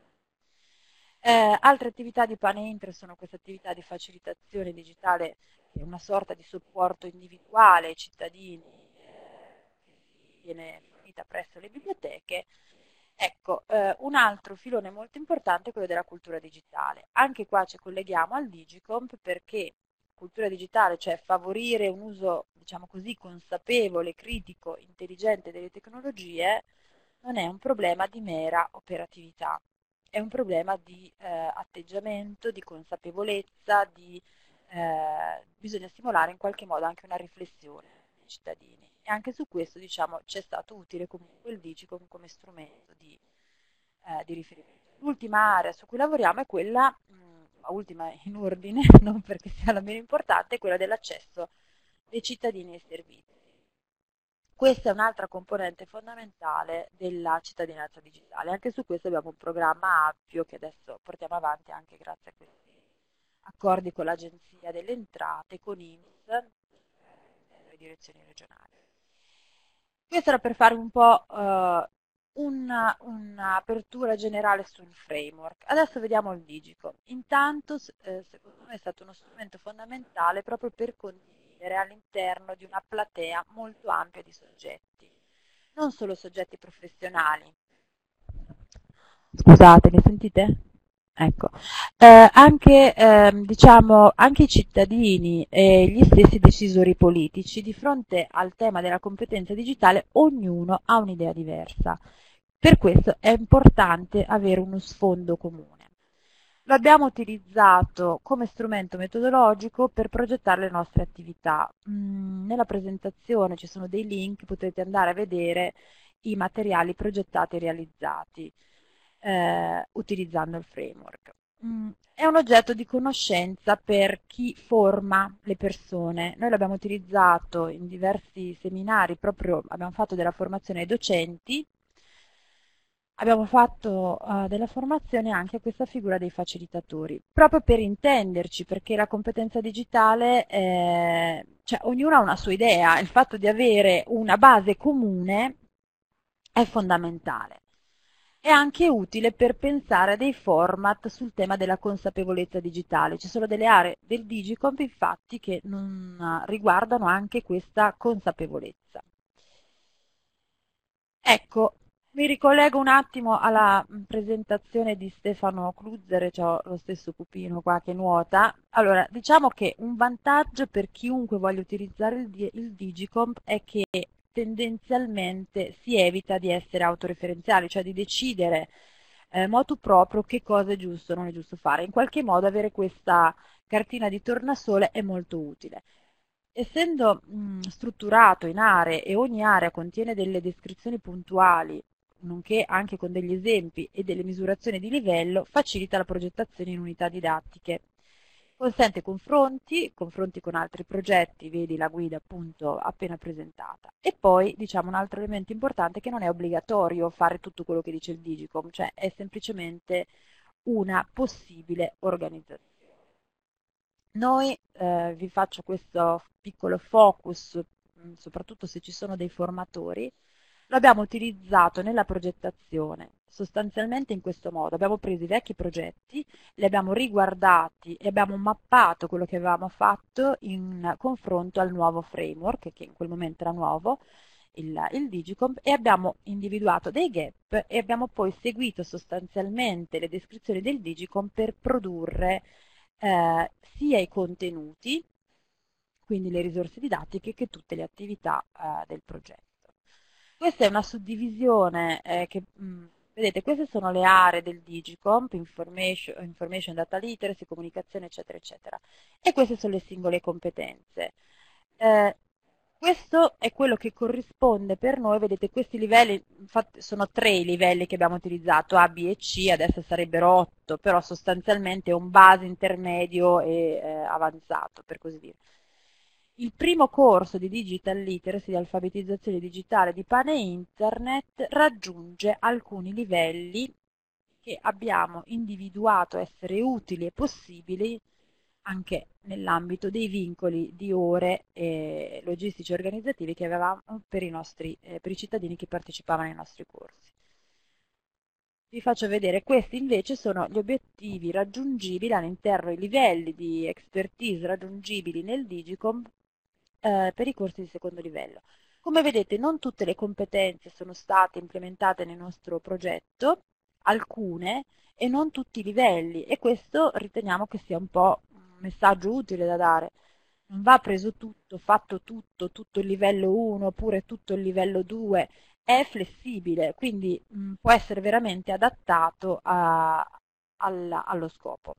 Speaker 4: Eh, altre attività di Pane Inter sono queste attività di facilitazione digitale, che è una sorta di supporto individuale ai cittadini eh, che viene fornita presso le biblioteche. Ecco, eh, un altro filone molto importante è quello della cultura digitale. Anche qua ci colleghiamo al Digicomp perché cultura digitale, cioè favorire un uso, diciamo così, consapevole, critico, intelligente delle tecnologie, non è un problema di mera operatività. È un problema di eh, atteggiamento, di consapevolezza, di, eh, bisogna stimolare in qualche modo anche una riflessione dei cittadini. E anche su questo, diciamo, c'è stato utile comunque il Digicom come strumento di, eh, di riferimento. L'ultima area su cui lavoriamo è quella, mh, ultima in ordine, non perché sia la meno importante, è quella dell'accesso dei cittadini ai servizi. Questa è un'altra componente fondamentale della cittadinanza digitale. Anche su questo abbiamo un programma ampio che adesso portiamo avanti anche grazie a questi accordi con l'Agenzia delle Entrate, con I N P S e le direzioni regionali. Questo era per fare un po' uh, un'apertura generale sul framework. Adesso vediamo il Digicom. Intanto, eh, secondo me è stato uno strumento fondamentale proprio per condividere all'interno di una platea molto ampia di soggetti, non solo soggetti professionali. Scusate, mi sentite? Ecco, eh, anche, eh, diciamo, anche i cittadini e gli stessi decisori politici di fronte al tema della competenza digitale, ognuno ha un'idea diversa. Per questo è importante avere uno sfondo comune. Lo abbiamo utilizzato come strumento metodologico per progettare le nostre attività. Mm, nella presentazione ci sono dei link, potete andare a vedere i materiali progettati e realizzati eh, utilizzando il framework. Mm, è un oggetto di conoscenza per chi forma le persone. Noi l'abbiamo utilizzato in diversi seminari, proprio abbiamo fatto della formazione ai docenti. Abbiamo fatto uh, della formazione anche a questa figura dei facilitatori, proprio per intenderci, perché la competenza digitale, eh, cioè ognuno ha una sua idea, il fatto di avere una base comune è fondamentale. È anche utile per pensare a dei format sul tema della consapevolezza digitale. Ci sono delle aree del Digicomp, infatti, che non, uh, riguardano anche questa consapevolezza. Ecco, mi ricollego un attimo alla presentazione di Stefano Kluzzer, c'ho lo stesso pupino qua che nuota. Allora, diciamo che un vantaggio per chiunque voglia utilizzare il, il Digicomp è che tendenzialmente si evita di essere autoreferenziali, cioè di decidere eh, motu proprio che cosa è giusto o non è giusto fare. In qualche modo avere questa cartina di tornasole è molto utile. Essendo mh, strutturato in aree e ogni area contiene delle descrizioni puntuali, nonché anche con degli esempi e delle misurazioni di livello, facilita la progettazione in unità didattiche. Consente confronti, confronti con altri progetti, vedi la guida appunto appena presentata. E poi, diciamo, un altro elemento importante è che non è obbligatorio fare tutto quello che dice il Digicom, cioè è semplicemente una possibile organizzazione. Noi eh, vi faccio questo piccolo focus, mh, soprattutto se ci sono dei formatori. Lo abbiamo utilizzato nella progettazione sostanzialmente in questo modo. Abbiamo preso i vecchi progetti, li abbiamo riguardati e abbiamo mappato quello che avevamo fatto in confronto al nuovo framework, che in quel momento era nuovo, il, il Digicomp, e abbiamo individuato dei gap e abbiamo poi seguito sostanzialmente le descrizioni del Digicomp per produrre eh, sia i contenuti, quindi le risorse didattiche, che tutte le attività eh, del progetto. Questa è una suddivisione eh, che, mh, vedete, queste sono le aree del Digicomp, information, information, data literacy, comunicazione, eccetera, eccetera. E queste sono le singole competenze. Eh, questo è quello che corrisponde per noi, vedete, questi livelli, infatti sono tre i livelli che abbiamo utilizzato, A, B e C, adesso sarebbero otto, però sostanzialmente è un base, intermedio e eh, avanzato, per così dire. Il primo corso di Digital Literacy, di alfabetizzazione digitale di Pane Internet, raggiunge alcuni livelli che abbiamo individuato essere utili e possibili anche nell'ambito dei vincoli di ore eh, logistici e organizzativi che avevamo per i, nostri, eh, per i cittadini che partecipavano ai nostri corsi. Vi faccio vedere, questi invece sono gli obiettivi raggiungibili all'interno, i livelli di expertise raggiungibili nel Digicomp eh, per i corsi di secondo livello. Come vedete, non tutte le competenze sono state implementate nel nostro progetto, alcune, e non tutti i livelli, e questo riteniamo che sia un po' un messaggio utile da dare. Non va preso tutto, fatto tutto, tutto il livello uno oppure tutto il livello due, è flessibile, quindi mh, può essere veramente adattato a, alla, allo scopo.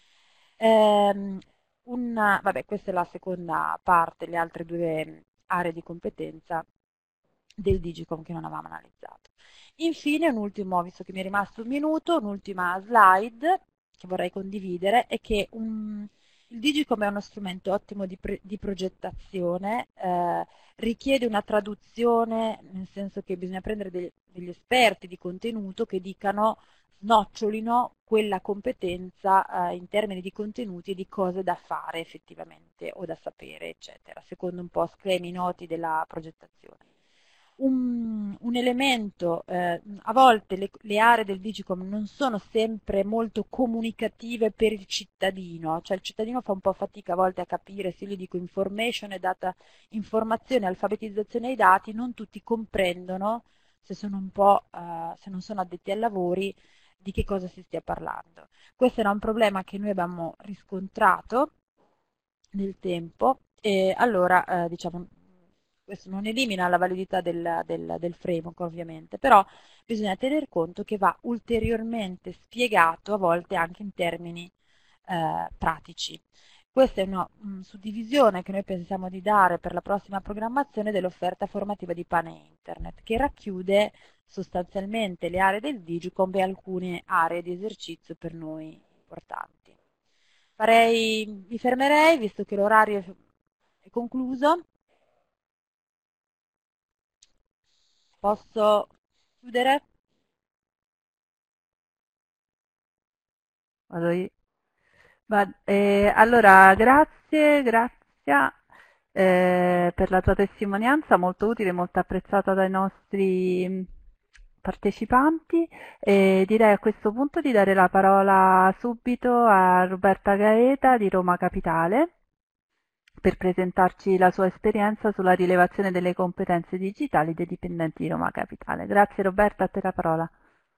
Speaker 4: Ehm, una, vabbè, questa è la seconda parte, le altre due aree di competenza del Digicom che non avevamo analizzato. Infine, un ultimo, visto che mi è rimasto un minuto, un'ultima slide che vorrei condividere è che un, il Digicom è uno strumento ottimo di, pre, di progettazione, eh, richiede una traduzione, nel senso che bisogna prendere degli, degli esperti di contenuto che dicano, snocciolino quella competenza eh, in termini di contenuti e di cose da fare effettivamente o da sapere, eccetera, secondo un po' schemi noti della progettazione. Un, un elemento, eh, a volte le, le aree del Digicom non sono sempre molto comunicative per il cittadino, cioè il cittadino fa un po' fatica a volte a capire, se io gli dico information e data, informazione, alfabetizzazione ai dati, non tutti comprendono, se sono un po', eh, se non sono addetti ai lavori, di che cosa si stia parlando. Questo era un problema che noi abbiamo riscontrato nel tempo e allora eh, diciamo questo non elimina la validità del, del, del framework ovviamente, però bisogna tener conto che va ulteriormente spiegato a volte anche in termini eh, pratici. Questa è una um, suddivisione che noi pensiamo di dare per la prossima programmazione dell'offerta formativa di Pane Internet, che racchiude sostanzialmente le aree del Digicomp e alcune aree di esercizio per noi importanti. Farei, mi fermerei, visto che l'orario è concluso. Posso chiudere?
Speaker 1: Vado io. Va, eh, allora, grazie, grazie eh, per la tua testimonianza, molto utile, molto apprezzata dai nostri partecipanti. E direi a questo punto di dare la parola subito a Roberta Gaeta di Roma Capitale per presentarci la sua esperienza sulla rilevazione delle competenze digitali dei dipendenti di Roma Capitale. Grazie Roberta, a te la parola.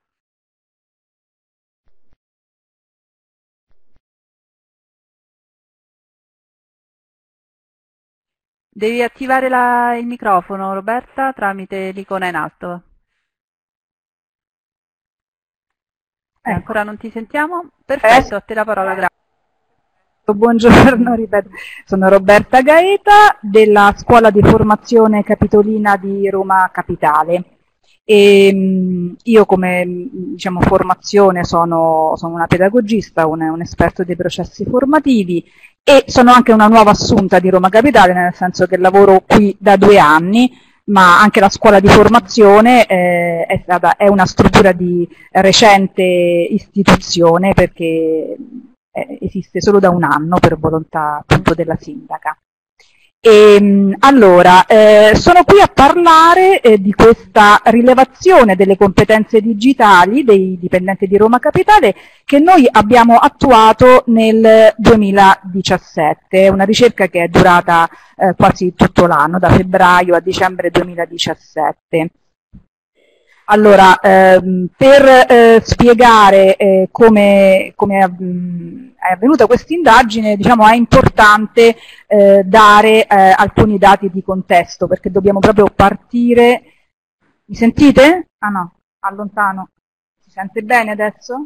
Speaker 1: Devi attivare la, il microfono, Roberta, tramite l'icona in alto. Eh, ancora non ti sentiamo? Perfetto, a te la parola, grazie.
Speaker 5: Buongiorno, ripeto, sono Roberta Gaeta della Scuola di Formazione Capitolina di Roma Capitale. E, io come diciamo, formazione sono, sono una pedagogista, un, un esperto dei processi formativi e sono anche una nuova assunta di Roma Capitale, nel senso che lavoro qui da due anni, ma anche la scuola di formazione eh, è, stata, è una struttura di recente istituzione perché eh, esiste solo da un anno per volontà appunto della sindaca. E, allora, eh, sono qui a parlare eh, di questa rilevazione delle competenze digitali dei dipendenti di Roma Capitale che noi abbiamo attuato nel duemiladiciassette, una ricerca che è durata eh, quasi tutto l'anno, da febbraio a dicembre duemiladiciassette. Allora, ehm, per eh, spiegare eh, come, come è, mh, è avvenuta questa indagine, diciamo, è importante eh, dare eh, alcuni dati di contesto, perché dobbiamo proprio partire. Mi sentite? Ah no, allontano. Si sente bene adesso?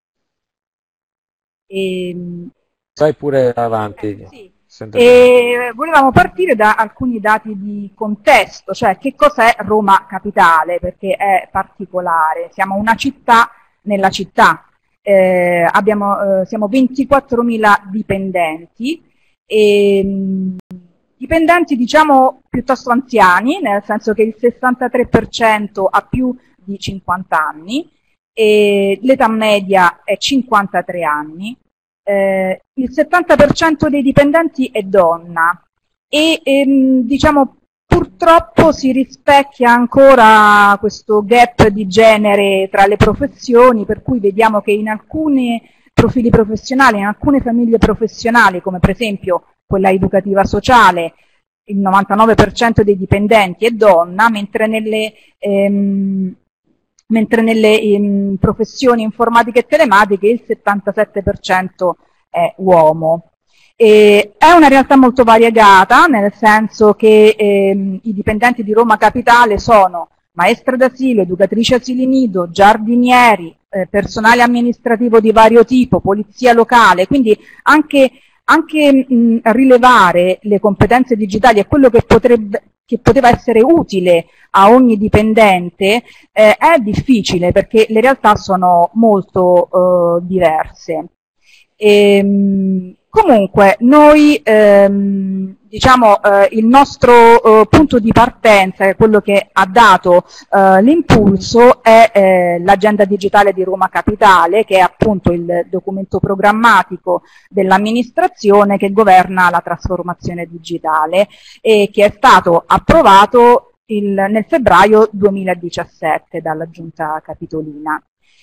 Speaker 5: E,
Speaker 2: Vai pure avanti.
Speaker 5: eh, sì.
Speaker 2: Sento
Speaker 5: E volevamo partire da alcuni dati di contesto, cioè che cos'è Roma Capitale, perché è particolare. Siamo una città nella città, eh, abbiamo, eh, siamo ventiquattromila dipendenti, e, mh, dipendenti diciamo piuttosto anziani, nel senso che il sessantatré per cento ha più di cinquanta anni, e l'età media è cinquantatré anni. Eh, il settanta per cento dei dipendenti è donna e ehm, diciamo purtroppo si rispecchia ancora questo gap di genere tra le professioni, per cui vediamo che in alcuni profili professionali, in alcune famiglie professionali, come per esempio quella educativa sociale, il novantanove per cento dei dipendenti è donna, mentre nelle ehm, mentre nelle in professioni informatiche e telematiche il settantasette per cento è uomo. E è una realtà molto variegata, nel senso che ehm, i dipendenti di Roma Capitale sono maestre d'asilo, educatrici asili nido, giardinieri, eh, personale amministrativo di vario tipo, polizia locale, quindi anche, anche mh, rilevare le competenze digitali è quello che potrebbe che poteva essere utile a ogni dipendente, eh, è difficile perché le realtà sono molto eh, diverse. E, comunque noi ehm, diciamo eh, il nostro eh, punto di partenza, è quello che ha dato eh, l'impulso, è eh, l'agenda digitale di Roma Capitale, che è appunto il documento programmatico dell'amministrazione che governa la trasformazione digitale e che è stato approvato il, nel febbraio duemiladiciassette dalla Giunta Capitolina.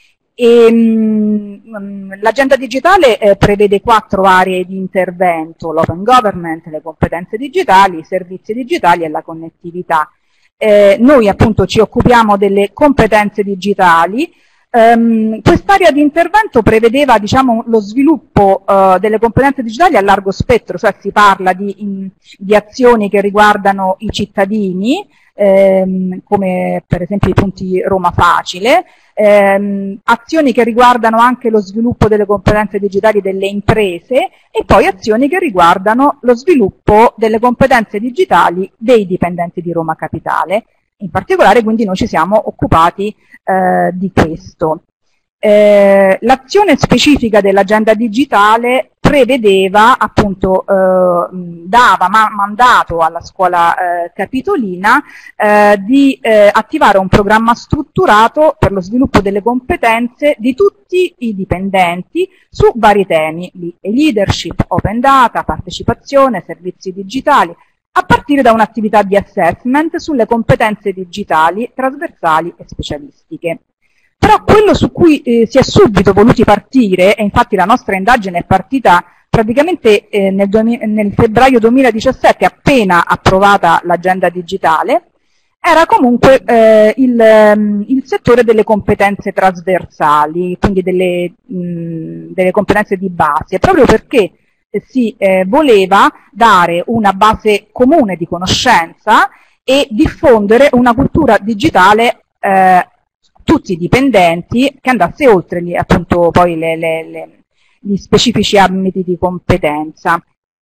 Speaker 5: L'agenda digitale eh, prevede quattro aree di intervento: l'open government, le competenze digitali, i servizi digitali e la connettività. Eh, noi appunto ci occupiamo delle competenze digitali. Um, quest'area di intervento prevedeva diciamo, lo sviluppo uh, delle competenze digitali a largo spettro, cioè si parla di, in, di azioni che riguardano i cittadini, ehm, come per esempio i punti Roma Facile, ehm, azioni che riguardano anche lo sviluppo delle competenze digitali delle imprese e poi azioni che riguardano lo sviluppo delle competenze digitali dei dipendenti di Roma Capitale. In particolare quindi noi ci siamo occupati eh, di questo. Eh, l'azione specifica dell'agenda digitale prevedeva, appunto, eh, dava ma mandato alla scuola eh, capitolina eh, di eh, attivare un programma strutturato per lo sviluppo delle competenze di tutti i dipendenti su vari temi: leadership, open data, partecipazione, servizi digitali, a partire da un'attività di assessment sulle competenze digitali trasversali e specialistiche. Però quello su cui eh, si è subito voluti partire, e infatti la nostra indagine è partita praticamente eh, nel, nel febbraio duemiladiciassette, appena approvata l'agenda digitale, era comunque eh, il, il settore delle competenze trasversali, quindi delle, mh, delle competenze di base, proprio perché si eh, voleva dare una base comune di conoscenza e diffondere una cultura digitale eh, tutti i dipendenti, che andasse oltre gli, appunto, poi le, le, le, gli specifici ambiti di competenza.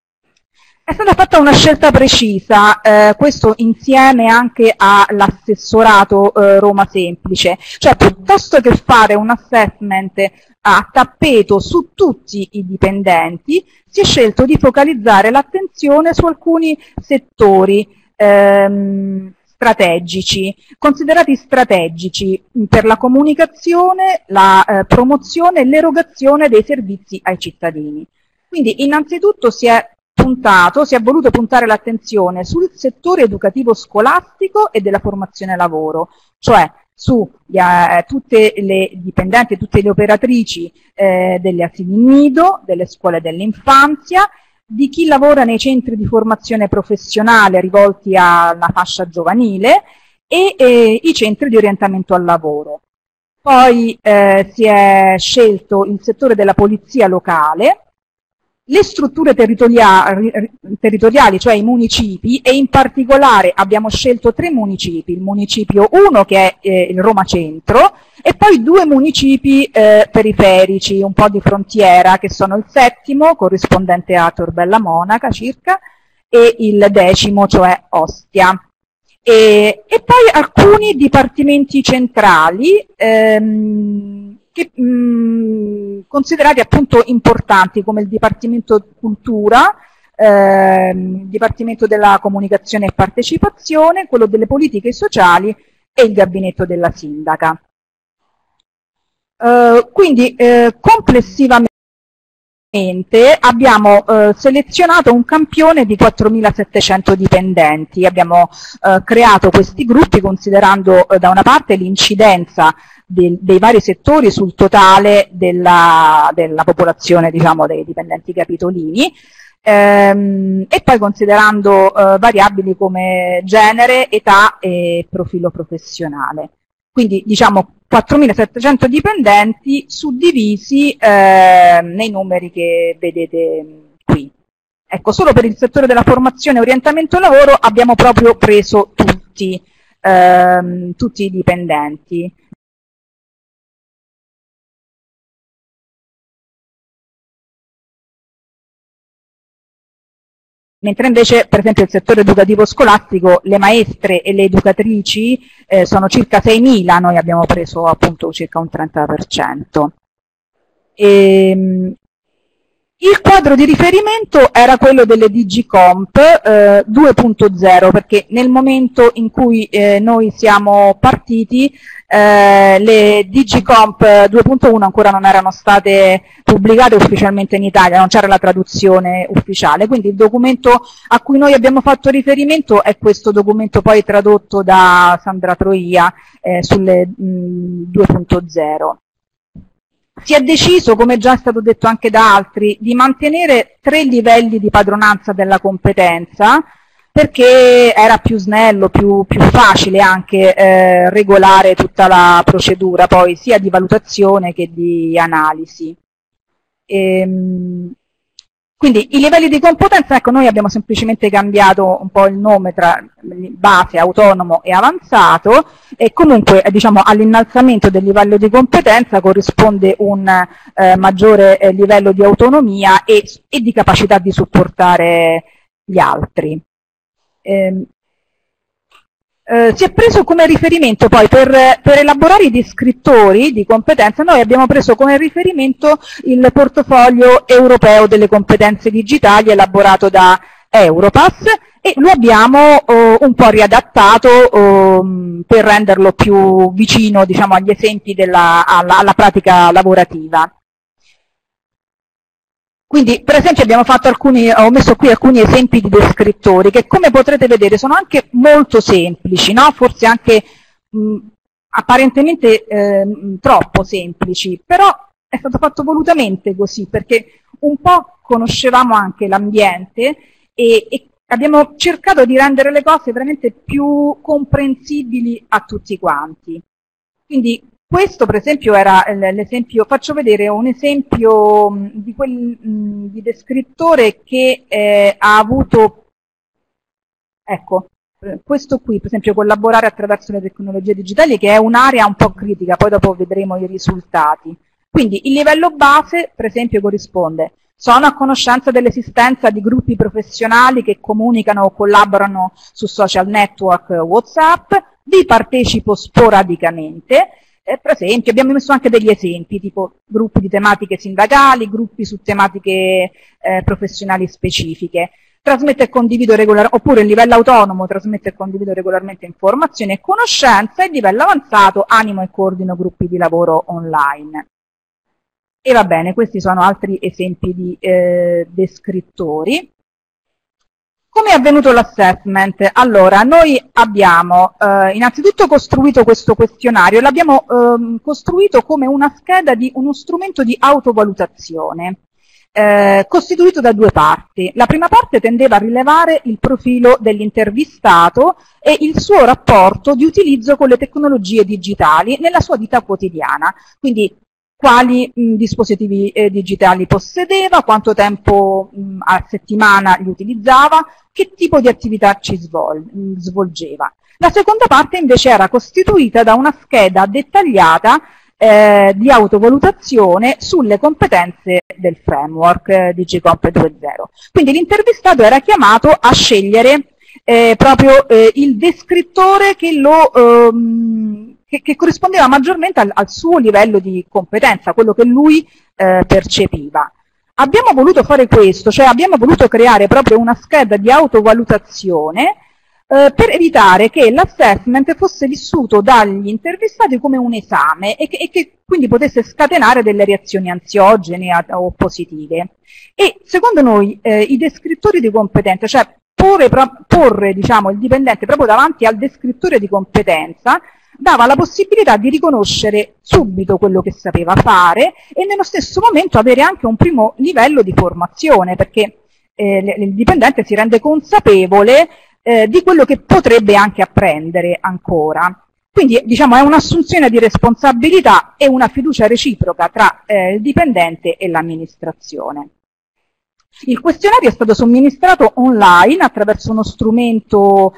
Speaker 5: È stata fatta una scelta precisa, eh, questo insieme anche all'assessorato eh, Roma Semplice, cioè piuttosto che fare un assessment a tappeto su tutti i dipendenti, si è scelto di focalizzare l'attenzione su alcuni settori ehm, strategici, considerati strategici per la comunicazione, la eh, promozione e l'erogazione dei servizi ai cittadini. Quindi innanzitutto si è puntato, si è voluto puntare l'attenzione sul settore educativo scolastico e della formazione lavoro, cioè su eh, tutte le dipendenti e tutte le operatrici eh, delle asili nido, delle scuole dell'infanzia, di chi lavora nei centri di formazione professionale rivolti alla fascia giovanile e eh, i centri di orientamento al lavoro. Poi eh, si è scelto il settore della polizia locale, le strutture territoriali, territoriali, cioè i municipi, e in particolare abbiamo scelto tre municipi, il municipio uno che è eh, il Roma Centro, e poi due municipi eh, periferici, un po' di frontiera, che sono il settimo, corrispondente a Torbella Monaca circa, e il decimo, cioè Ostia. E, e poi alcuni dipartimenti centrali, ehm, che, mh, considerati appunto importanti, come il Dipartimento Cultura, ehm, il Dipartimento della Comunicazione e Partecipazione, quello delle Politiche Sociali e il Gabinetto della Sindaca. Uh, quindi eh, complessivamente abbiamo eh, selezionato un campione di quattromilasettecento dipendenti, abbiamo eh, creato questi gruppi considerando eh, da una parte l'incidenza dei, dei vari settori sul totale della, della popolazione, diciamo, dei dipendenti capitolini, ehm, e poi considerando eh, variabili come genere, età e profilo professionale. Quindi diciamo quattromilasettecento dipendenti suddivisi eh, nei numeri che vedete qui. Ecco, solo per il settore della formazione e orientamento al lavoro abbiamo proprio preso tutti, ehm, tutti i dipendenti. Mentre invece, per esempio, il settore educativo scolastico, le maestre e le educatrici eh, sono circa seimila, noi abbiamo preso appunto circa un trenta per cento. E, il quadro di riferimento era quello delle DigiComp eh, due punto zero, perché nel momento in cui eh, noi siamo partiti eh, le DigiComp due punto uno ancora non erano state pubblicate ufficialmente in Italia, non c'era la traduzione ufficiale, quindi il documento a cui noi abbiamo fatto riferimento è questo documento poi tradotto da Sandra Troia eh, sulle mh, due punto zero. Si è deciso, come già è stato detto anche da altri, di mantenere tre livelli di padronanza della competenza, perché era più snello, più, più facile anche eh, regolare tutta la procedura, poi sia di valutazione che di analisi. Ehm, quindi i livelli di competenza, ecco, noi abbiamo semplicemente cambiato un po' il nome tra base, autonomo e avanzato, e comunque eh, diciamo all'innalzamento del livello di competenza corrisponde un eh, maggiore eh, livello di autonomia e, e di capacità di supportare gli altri. Eh, eh, si è preso come riferimento poi per, per elaborare i descrittori di competenza, noi abbiamo preso come riferimento il portafoglio europeo delle competenze digitali elaborato da Europass, e lo abbiamo oh, un po' riadattato oh, per renderlo più vicino, diciamo, agli esempi della, alla, alla pratica lavorativa. Quindi, per esempio, abbiamo fatto alcuni, ho messo qui alcuni esempi di descrittori che, come potrete vedere, sono anche molto semplici, no? Forse anche mh, apparentemente eh, troppo semplici, però è stato fatto volutamente così, perché un po' conoscevamo anche l'ambiente e, e abbiamo cercato di rendere le cose veramente più comprensibili a tutti quanti. Quindi questo per esempio era l'esempio, faccio vedere un esempio di, quel, di descrittore che eh, ha avuto, ecco, questo qui, per esempio collaborare attraverso le tecnologie digitali, che è un'area un po' critica, poi dopo vedremo i risultati. Quindi il livello base, per esempio, corrisponde: sono a conoscenza dell'esistenza di gruppi professionali che comunicano o collaborano su social network WhatsApp, vi partecipo sporadicamente. Eh, per esempio abbiamo messo anche degli esempi, tipo gruppi di tematiche sindacali, gruppi su tematiche eh, professionali specifiche. Trasmette e condivido regolarmente, oppure il livello autonomo, trasmette e condivido regolarmente informazioni e conoscenza, e il livello avanzato, animo e coordino gruppi di lavoro online. E va bene, questi sono altri esempi di eh, descrittori. Come è avvenuto l'assessment? Allora, noi abbiamo eh, innanzitutto costruito questo questionario, l'abbiamo eh, costruito come una scheda di uno strumento di autovalutazione. eh, costituito da due parti. La prima parte tendeva a rilevare il profilo dell'intervistato e il suo rapporto di utilizzo con le tecnologie digitali nella sua vita quotidiana, quindi quali mh, dispositivi eh, digitali possedeva, quanto tempo mh, a settimana li utilizzava, che tipo di attività ci svol mh, svolgeva. La seconda parte invece era costituita da una scheda dettagliata eh, di autovalutazione sulle competenze del framework eh, DigiComp due punto zero. Quindi l'intervistato era chiamato a scegliere eh, proprio eh, il descrittore che lo... Ehm, Che, che corrispondeva maggiormente al, al suo livello di competenza, quello che lui eh, percepiva. Abbiamo voluto fare questo, cioè abbiamo voluto creare proprio una scheda di autovalutazione eh, per evitare che l'assessment fosse vissuto dagli intervistati come un esame e che, e che quindi potesse scatenare delle reazioni ansiogene o positive. E secondo noi eh, i descrittori di competenza, cioè porre, porre diciamo, il dipendente proprio davanti al descrittore di competenza, dava la possibilità di riconoscere subito quello che sapeva fare e nello stesso momento avere anche un primo livello di formazione, perché eh, il dipendente si rende consapevole eh, di quello che potrebbe anche apprendere ancora. Quindi diciamo è un'assunzione di responsabilità e una fiducia reciproca tra eh, il dipendente e l'amministrazione. Il questionario è stato somministrato online attraverso uno strumento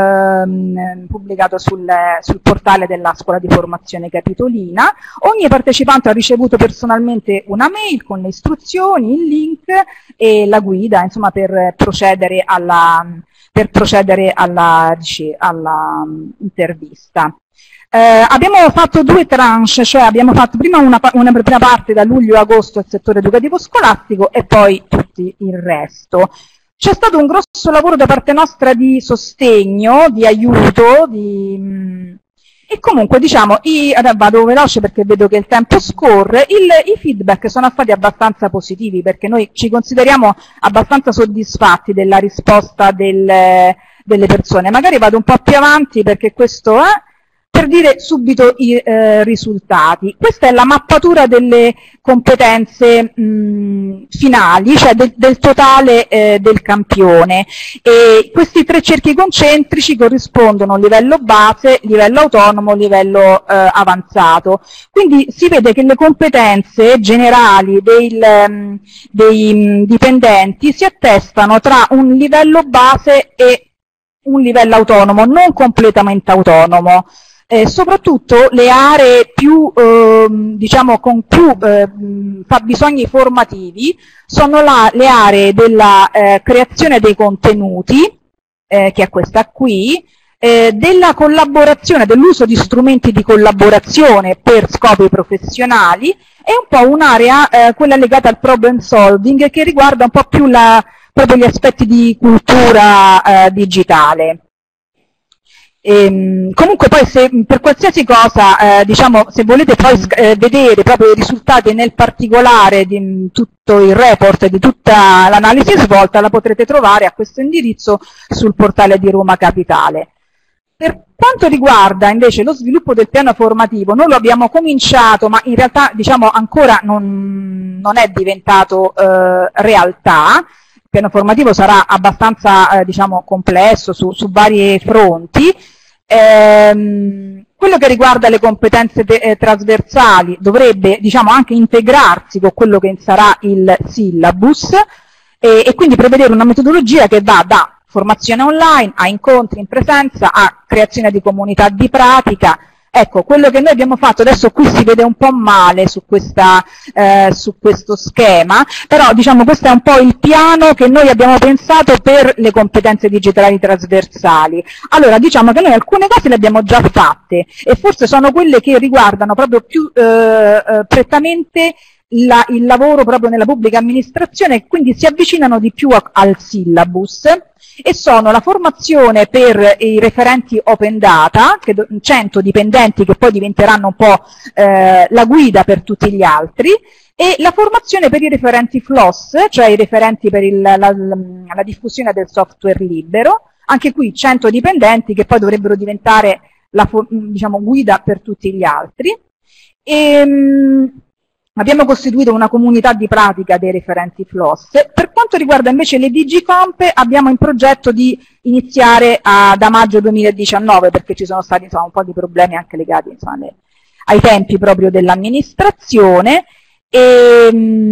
Speaker 5: ehm, pubblicato sul, sul portale della Scuola di Formazione Capitolina. Ogni partecipante ha ricevuto personalmente una mail con le istruzioni, il link e la guida, insomma, per procedere alla, per procedere alla, alla intervista. Eh, abbiamo fatto due tranche, cioè abbiamo fatto prima una, una prima parte da luglio a agosto al settore educativo scolastico e poi tutti il resto. C'è stato un grosso lavoro da parte nostra di sostegno, di aiuto, di, mh, e comunque diciamo, i, vado veloce perché vedo che il tempo scorre, il, i feedback sono stati abbastanza positivi perché noi ci consideriamo abbastanza soddisfatti della risposta del, delle persone. Magari vado un po' più avanti perché questo è... Per dire subito i eh, risultati, questa è la mappatura delle competenze mh, finali, cioè de del totale eh, del campione. E questi tre cerchi concentrici corrispondono livello base, livello autonomo, livello eh, avanzato. Quindi si vede che le competenze generali del, um, dei um, dipendenti si attestano tra un livello base e un livello autonomo, non completamente autonomo. Eh, soprattutto le aree più, eh, diciamo, con più eh, fabbisogni formativi sono la, le aree della eh, creazione dei contenuti, eh, che è questa qui, eh, della collaborazione, dell'uso di strumenti di collaborazione per scopi professionali e un po' un'area, eh, quella legata al problem solving, che riguarda un po' più la, proprio gli aspetti di cultura eh, digitale. E, comunque poi se per qualsiasi cosa, eh, diciamo, se volete poi eh, vedere proprio i risultati nel particolare di mh, tutto il report, di tutta l'analisi svolta, la potrete trovare a questo indirizzo sul portale di Roma Capitale. Per quanto riguarda invece lo sviluppo del piano formativo, noi lo abbiamo cominciato, ma in realtà diciamo ancora non, non è diventato eh, realtà. Il piano formativo sarà abbastanza eh, diciamo, complesso su, su vari fronti. Ehm, quello che riguarda le competenze eh, trasversali dovrebbe diciamo, anche integrarsi con quello che sarà il syllabus e, e quindi prevedere una metodologia che va da formazione online a incontri in presenza a creazione di comunità di pratica. Ecco, quello che noi abbiamo fatto, adesso qui si vede un po' male su, questa, eh, su questo schema, però diciamo questo è un po' il piano che noi abbiamo pensato per le competenze digitali trasversali. Allora, diciamo che noi alcune cose le abbiamo già fatte e forse sono quelle che riguardano proprio più eh, eh, prettamente la, il lavoro proprio nella pubblica amministrazione e quindi si avvicinano di più a, al syllabus. E sono la formazione per i referenti open data, che cento dipendenti che poi diventeranno un po' eh, la guida per tutti gli altri, e la formazione per i referenti F L O S, cioè i referenti per il, la, la, la diffusione del software libero, anche qui cento dipendenti che poi dovrebbero diventare la diciamo, guida per tutti gli altri. E, Abbiamo costituito una comunità di pratica dei referenti F L O S. Per quanto riguarda invece le D G Comp, abbiamo in progetto di iniziare a, da maggio duemiladiciannove, perché ci sono stati insomma, un po' di problemi anche legati insomma, le, ai tempi proprio dell'amministrazione e,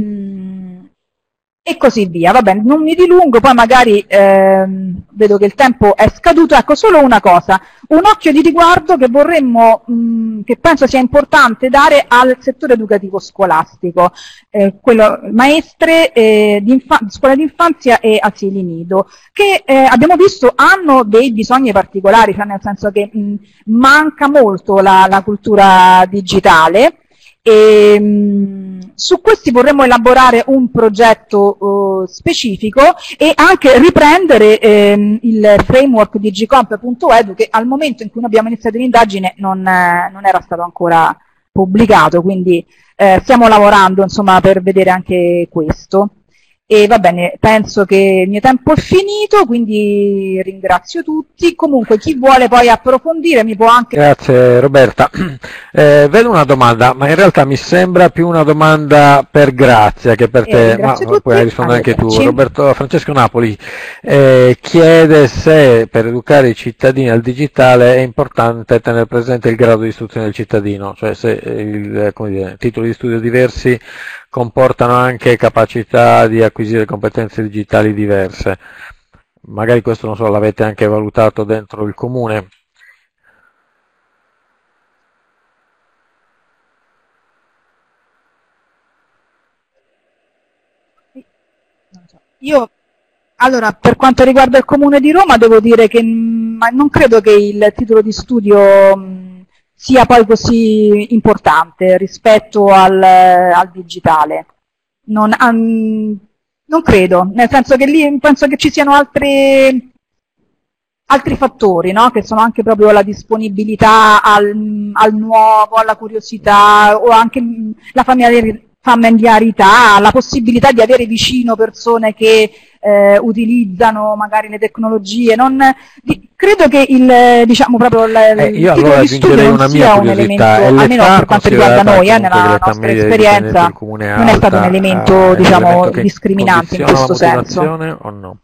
Speaker 5: e così via. Va bene, non mi dilungo, poi magari ehm, vedo che il tempo è scaduto. Ecco, solo una cosa, un occhio di riguardo che vorremmo, mh, che penso sia importante dare al settore educativo scolastico, eh, quello maestre eh, di scuola d'infanzia e asili nido, che eh, abbiamo visto hanno dei bisogni particolari, cioè nel senso che mh, manca molto la, la cultura digitale. E, mh, su questi vorremmo elaborare un progetto uh, specifico e anche riprendere ehm, il framework di dgcomp punto edu che al momento in cui noi abbiamo iniziato l'indagine non, eh, non era stato ancora pubblicato, quindi eh, stiamo lavorando insomma per vedere anche questo. E va bene, penso che il mio tempo è finito, quindi ringrazio tutti. Comunque chi vuole poi approfondire mi può anche...
Speaker 2: Grazie Roberta. Eh, vedo una domanda, ma in realtà mi sembra più una domanda per Grazia che per te,
Speaker 5: eh,
Speaker 2: ma
Speaker 5: tutti.
Speaker 2: puoi rispondere anche tu.
Speaker 5: Sì.
Speaker 2: Roberto Francesco Napoli eh, chiede se per educare i cittadini al digitale è importante tenere presente il grado di istruzione del cittadino, cioè se il, come dire, titoli di studio diversi comportano anche capacità di acquisire competenze digitali diverse. Magari questo, non so, l'avete anche valutato dentro il comune.
Speaker 5: Io, allora, per quanto riguarda il Comune di Roma, devo dire che mh, non credo che il titolo di studio mh, sia poi così importante rispetto al, al digitale. Non, um, non credo, nel senso che lì penso che ci siano altre, altri fattori, no? Che sono anche proprio la disponibilità al, al nuovo, alla curiosità o anche mh, la familiarità. familiarità, la possibilità di avere vicino persone che eh, utilizzano magari le tecnologie. Non, di, credo che il, diciamo, proprio il,
Speaker 2: eh,
Speaker 5: il
Speaker 2: io
Speaker 5: titolo
Speaker 2: allora
Speaker 5: di studio non sia un elemento, almeno per quanto riguarda noi, eh, nella nostra esperienza, non è stato un elemento
Speaker 2: eh,
Speaker 5: diciamo,
Speaker 2: che
Speaker 5: discriminante in questo
Speaker 2: la
Speaker 5: senso.
Speaker 2: O no?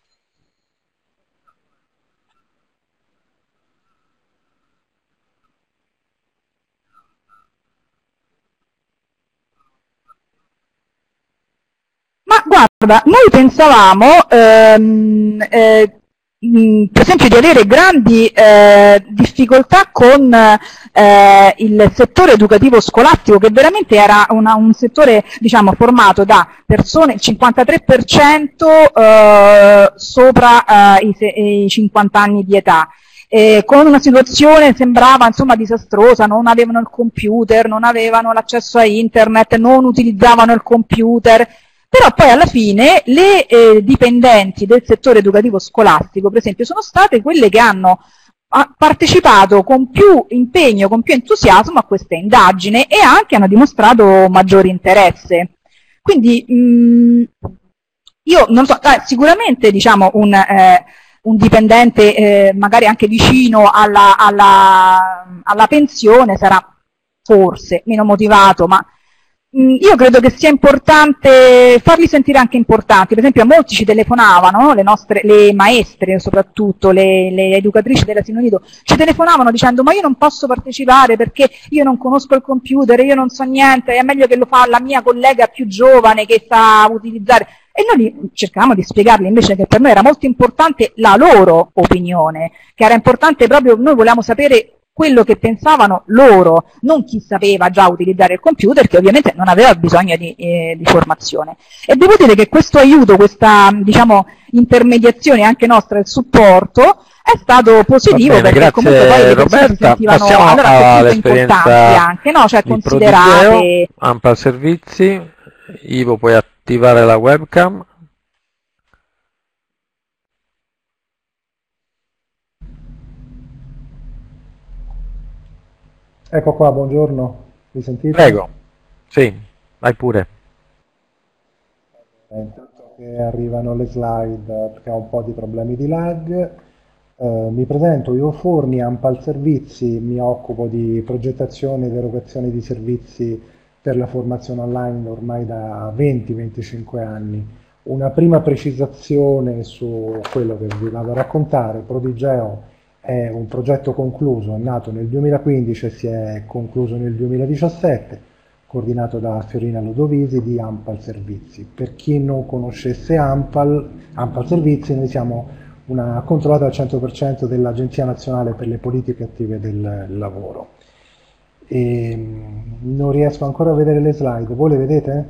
Speaker 5: Ma guarda, noi pensavamo, ehm, eh, mh, per esempio, di avere grandi eh, difficoltà con eh, il settore educativo scolastico, che veramente era una, un settore, diciamo, formato da persone, il cinquantatré per cento eh, sopra eh, i, i cinquanta anni di età. Eh, con una situazione sembrava insomma disastrosa, non avevano il computer, non avevano l'accesso a internet, non utilizzavano il computer. Però poi alla fine le eh, dipendenti del settore educativo scolastico, per esempio, sono state quelle che hanno partecipato con più impegno, con più entusiasmo a questa indagine e anche hanno dimostrato maggiore interesse. Quindi mh, io non so, eh, sicuramente diciamo un, eh, un dipendente eh, magari anche vicino alla, alla, alla pensione sarà forse meno motivato, ma io credo che sia importante farli sentire anche importanti. Per esempio a molti ci telefonavano, le nostre, le maestre soprattutto, le, le educatrici dell'asilo nido, ci telefonavano dicendo ma io non posso partecipare perché io non conosco il computer, io non so niente, è meglio che lo fa la mia collega più giovane che sa utilizzare. E noi cercavamo di spiegargli invece che per noi era molto importante la loro opinione, che era importante proprio, noi volevamo sapere quello che pensavano loro, non chi sapeva già utilizzare il computer, che ovviamente non aveva bisogno di, eh, di formazione. E devo dire che questo aiuto, questa diciamo, intermediazione anche nostra, il supporto, è stato positivo,
Speaker 2: bene,
Speaker 5: perché comunque poi le persone
Speaker 2: Roberta,
Speaker 5: si sentivano
Speaker 2: passiamo
Speaker 5: allora
Speaker 2: all'esperienza
Speaker 5: importanti anche, no? Cioè considerate.
Speaker 2: Ampal Servizi. Ivo, puoi attivare la webcam?
Speaker 6: Ecco qua, buongiorno, mi sentite?
Speaker 2: Prego, sì, vai pure.
Speaker 6: Eh, intanto che arrivano le slide, perché ho un po' di problemi di lag, eh, mi presento, Ivo Forni, Ampal Servizi, mi occupo di progettazione ed erogazione di servizi per la formazione online ormai da venti venticinque anni. Una prima precisazione su quello che vi vado a raccontare: Prodigeo è un progetto concluso, è nato nel duemilaquindici e si è concluso nel duemiladiciassette, coordinato da Fiorina Ludovisi di Ampal Servizi. Per chi non conoscesse Ampal, Ampal Servizi, noi siamo una controllata al cento per cento dell'Agenzia Nazionale per le Politiche Attive del Lavoro. E non riesco ancora a vedere le slide, voi le vedete?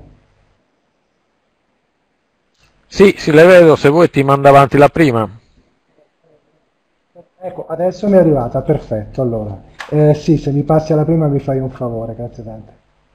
Speaker 2: Sì, sì, le vedo, se vuoi ti mando avanti la prima.
Speaker 6: Ecco, adesso mi è arrivata, perfetto. Allora, eh, sì, se mi passi alla prima mi fai un favore, grazie tante.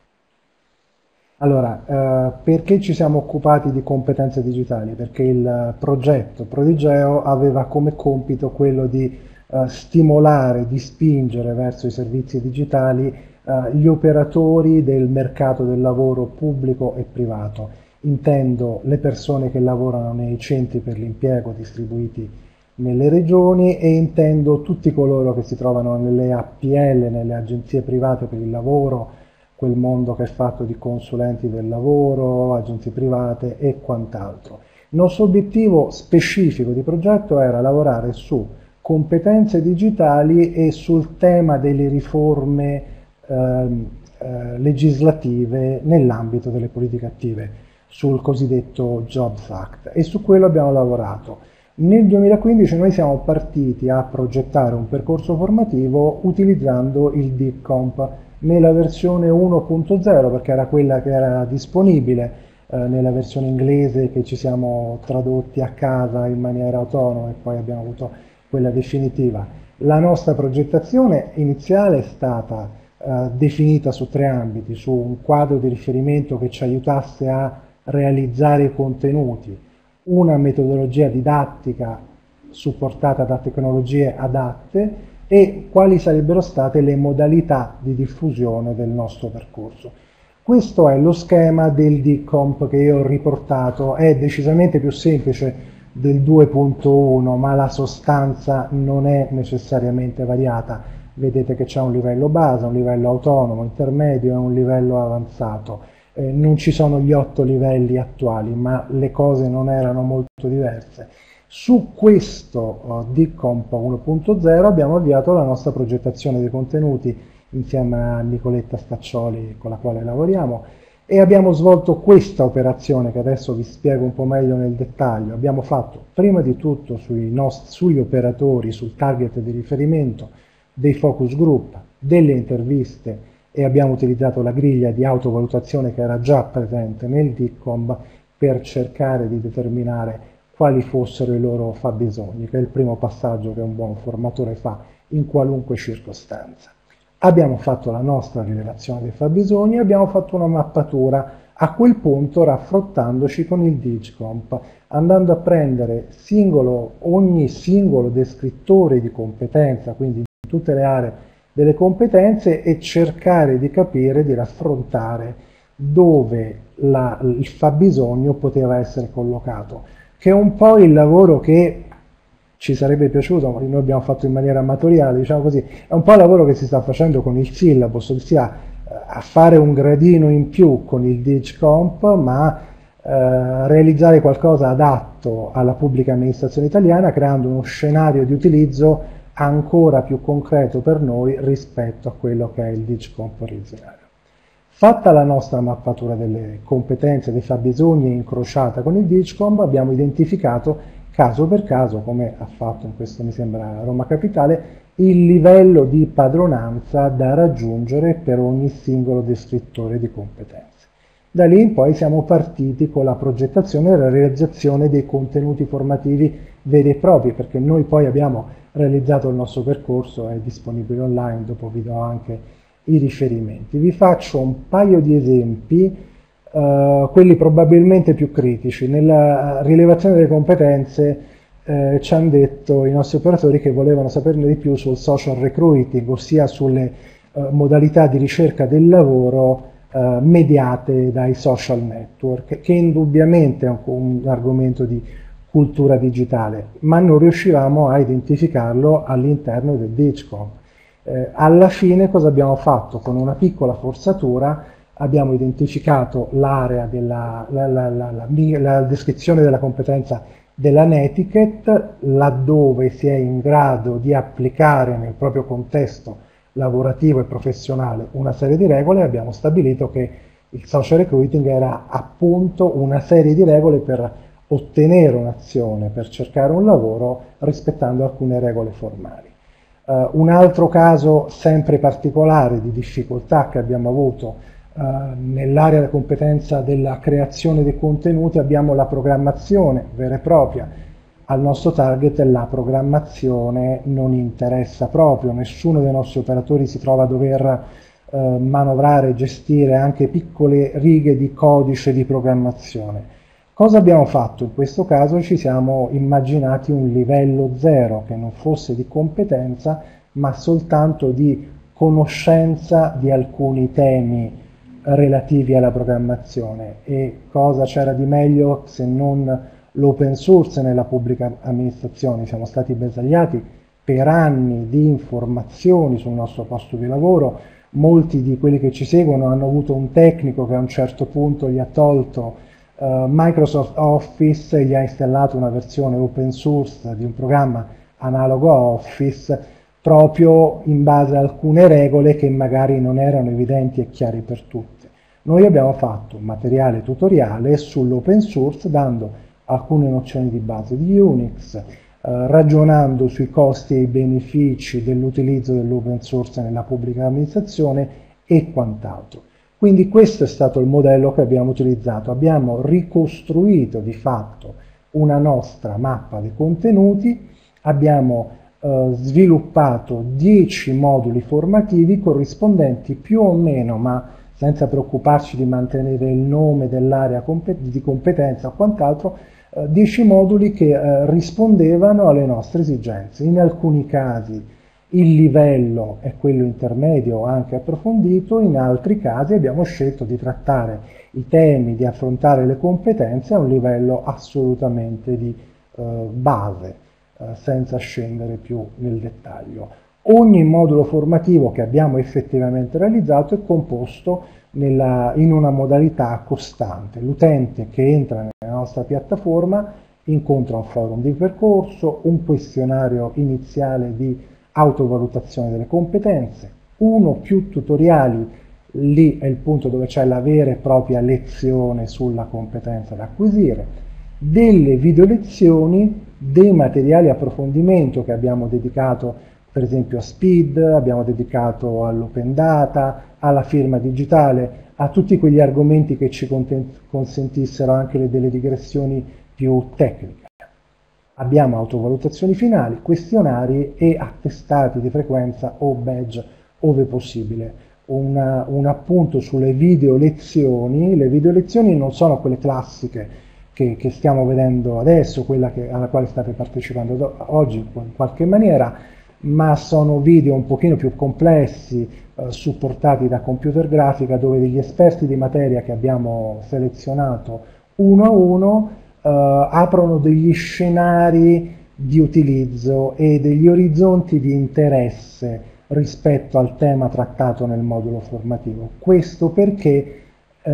Speaker 6: Allora, eh, perché ci siamo occupati di competenze digitali? Perché il progetto Prodigeo aveva come compito quello di eh, stimolare, di spingere verso i servizi digitali eh, gli operatori del mercato del lavoro pubblico e privato. Intendo le persone che lavorano nei centri per l'impiego distribuiti nelle regioni, e intendo tutti coloro che si trovano nelle A P L, nelle agenzie private per il lavoro, quel mondo che è fatto di consulenti del lavoro, agenzie private e quant'altro. Il nostro obiettivo specifico di progetto era lavorare su competenze digitali e sul tema delle riforme eh, eh, legislative nell'ambito delle politiche attive, sul cosiddetto Jobs Act, e su quello abbiamo lavorato. Nel duemilaquindici noi siamo partiti a progettare un percorso formativo utilizzando il DICCOMP nella versione uno punto zero, perché era quella che era disponibile eh, nella versione inglese, che ci siamo tradotti a casa in maniera autonoma, e poi abbiamo avuto quella definitiva. La nostra progettazione iniziale è stata eh, definita su tre ambiti: su un quadro di riferimento che ci aiutasse a realizzare i contenuti, una metodologia didattica supportata da tecnologie adatte, e quali sarebbero state le modalità di diffusione del nostro percorso. Questo è lo schema del DICCOMP che io ho riportato. È decisamente più semplice del due punto uno, ma la sostanza non è necessariamente variata. Vedete che c'è un livello base, un livello autonomo, intermedio e un livello avanzato. Eh, non ci sono gli otto livelli attuali, ma le cose non erano molto diverse. Su questo uh, DICCOMP uno punto zero abbiamo avviato la nostra progettazione dei contenuti insieme a Nicoletta Staccioli, con la quale lavoriamo, e abbiamo svolto questa operazione che adesso vi spiego un po' meglio nel dettaglio. Abbiamo fatto prima di tutto sui nostri, sugli operatori, sul target di riferimento, dei focus group, delle interviste, e abbiamo utilizzato la griglia di autovalutazione che era già presente nel DICCOMP per cercare di determinare quali fossero i loro fabbisogni, che è il primo passaggio che un buon formatore fa in qualunque circostanza. Abbiamo fatto la nostra rilevazione dei fabbisogni e abbiamo fatto una mappatura, a quel punto raffrontandoci con il DICCOMP, andando a prendere singolo, ogni singolo descrittore di competenza, quindi in tutte le aree delle competenze, e cercare di capire, di raffrontare dove la, il fabbisogno poteva essere collocato, che è un po' il lavoro che ci sarebbe piaciuto, ma noi abbiamo fatto in maniera amatoriale, diciamo così, è un po' il lavoro che si sta facendo con il syllabus, ossia eh, a fare un gradino in più con il DICCOMP, ma eh, realizzare qualcosa adatto alla pubblica amministrazione italiana, creando uno scenario di utilizzo ancora più concreto per noi rispetto a quello che è il DICCOMP originario. Fatta la nostra mappatura delle competenze, dei fabbisogni, incrociata con il DICCOMP, abbiamo identificato caso per caso, come ha fatto in questo mi sembra Roma Capitale, il livello di padronanza da raggiungere per ogni singolo descrittore di competenze. Da lì in poi siamo partiti con la progettazione e la realizzazione dei contenuti formativi veri e propri, perché noi poi abbiamo realizzato il nostro percorso, è disponibile online, dopo vi do anche i riferimenti. Vi faccio un paio di esempi, Uh, quelli probabilmente più critici. Nella rilevazione delle competenze eh, ci hanno detto i nostri operatori che volevano saperne di più sul social recruiting, ossia sulle uh, modalità di ricerca del lavoro uh, mediate dai social network, che indubbiamente è un, un argomento di cultura digitale, ma non riuscivamo a identificarlo all'interno del DICCOMP. Eh, alla fine cosa abbiamo fatto? Con una piccola forzatura abbiamo identificato l'area della la, la, la, la, la descrizione della competenza della netiquette, laddove si è in grado di applicare nel proprio contesto lavorativo e professionale una serie di regole. Abbiamo stabilito che il social recruiting era appunto una serie di regole per ottenere un'azione, per cercare un lavoro rispettando alcune regole formali. Uh, un altro caso sempre particolare di difficoltà che abbiamo avuto uh, nell'area di competenza della creazione dei contenuti, abbiamo la programmazione vera e propria. Al nostro target la programmazione non interessa proprio, nessuno dei nostri operatori si trova a dover uh, manovrare e gestire anche piccole righe di codice di programmazione. Cosa abbiamo fatto? In questo caso ci siamo immaginati un livello zero che non fosse di competenza ma soltanto di conoscenza di alcuni temi relativi alla programmazione. E cosa c'era di meglio se non l'open source nella pubblica amministrazione? Siamo stati bersagliati per anni di informazioni sul nostro posto di lavoro. Molti di quelli che ci seguono hanno avuto un tecnico che a un certo punto gli ha tolto Uh, Microsoft Office, gli ha installato una versione open source di un programma analogo a Office proprio in base a alcune regole che magari non erano evidenti e chiari per tutti. Noi abbiamo fatto un materiale tutoriale sull'open source dando alcune nozioni di base di Unix, uh, ragionando sui costi e i benefici dell'utilizzo dell'open source nella pubblica amministrazione e quant'altro. Quindi questo è stato il modello che abbiamo utilizzato. Abbiamo ricostruito di fatto una nostra mappa dei contenuti, abbiamo eh, sviluppato dieci moduli formativi corrispondenti più o meno, ma senza preoccuparci di mantenere il nome dell'area di competenza o quant'altro, eh, dieci moduli che eh, rispondevano alle nostre esigenze. In alcuni casi il livello è quello intermedio, anche approfondito, in altri casi abbiamo scelto di trattare i temi, di affrontare le competenze a un livello assolutamente di eh, base, eh, senza scendere più nel dettaglio. Ogni modulo formativo che abbiamo effettivamente realizzato è composto nella, in una modalità costante. L'utente che entra nella nostra piattaforma incontra un forum di percorso, un questionario iniziale di autovalutazione delle competenze, uno più tutoriali, lì è il punto dove c'è la vera e propria lezione sulla competenza da acquisire, delle video lezioni, dei materiali approfondimento che abbiamo dedicato per esempio a Speed, abbiamo dedicato all'open data, alla firma digitale, a tutti quegli argomenti che ci consentissero anche delle digressioni più tecniche. Abbiamo autovalutazioni finali, questionari e attestati di frequenza o badge ove possibile. Una, un appunto sulle video lezioni. Le video lezioni non sono quelle classiche che, che stiamo vedendo adesso, quella che, alla quale state partecipando oggi in qualche maniera, ma sono video un pochino più complessi, eh, supportati da computer grafica, dove degli esperti di materia che abbiamo selezionato uno a uno Uh, aprono degli scenari di utilizzo e degli orizzonti di interesse rispetto al tema trattato nel modulo formativo. Questo perché uh,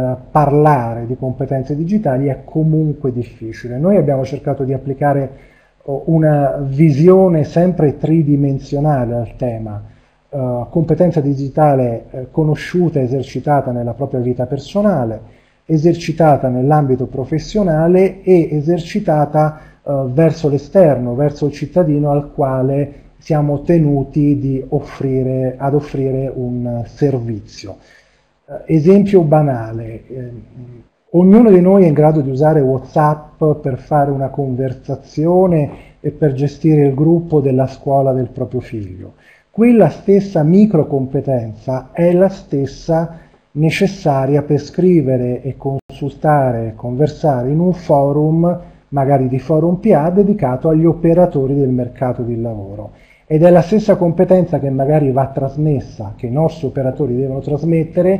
Speaker 6: parlare di competenze digitali è comunque difficile. Noi abbiamo cercato di applicare uh, una visione sempre tridimensionale al tema. Uh, competenza digitale uh, conosciuta e esercitata nella propria vita personale, esercitata nell'ambito professionale e esercitata eh, verso l'esterno, verso il cittadino al quale siamo tenuti di offrire, ad offrire un servizio. Eh, esempio banale, eh, ognuno di noi è in grado di usare WhatsApp per fare una conversazione e per gestire il gruppo della scuola del proprio figlio. Quella stessa microcompetenza è la stessa necessaria per scrivere e consultare e conversare in un forum, magari di forum P A, dedicato agli operatori del mercato del lavoro. Ed è la stessa competenza che magari va trasmessa, che i nostri operatori devono trasmettere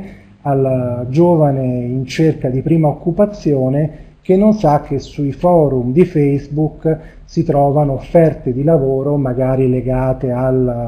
Speaker 6: al giovane in cerca di prima occupazione, che non sa che sui forum di Facebook si trovano offerte di lavoro magari legate al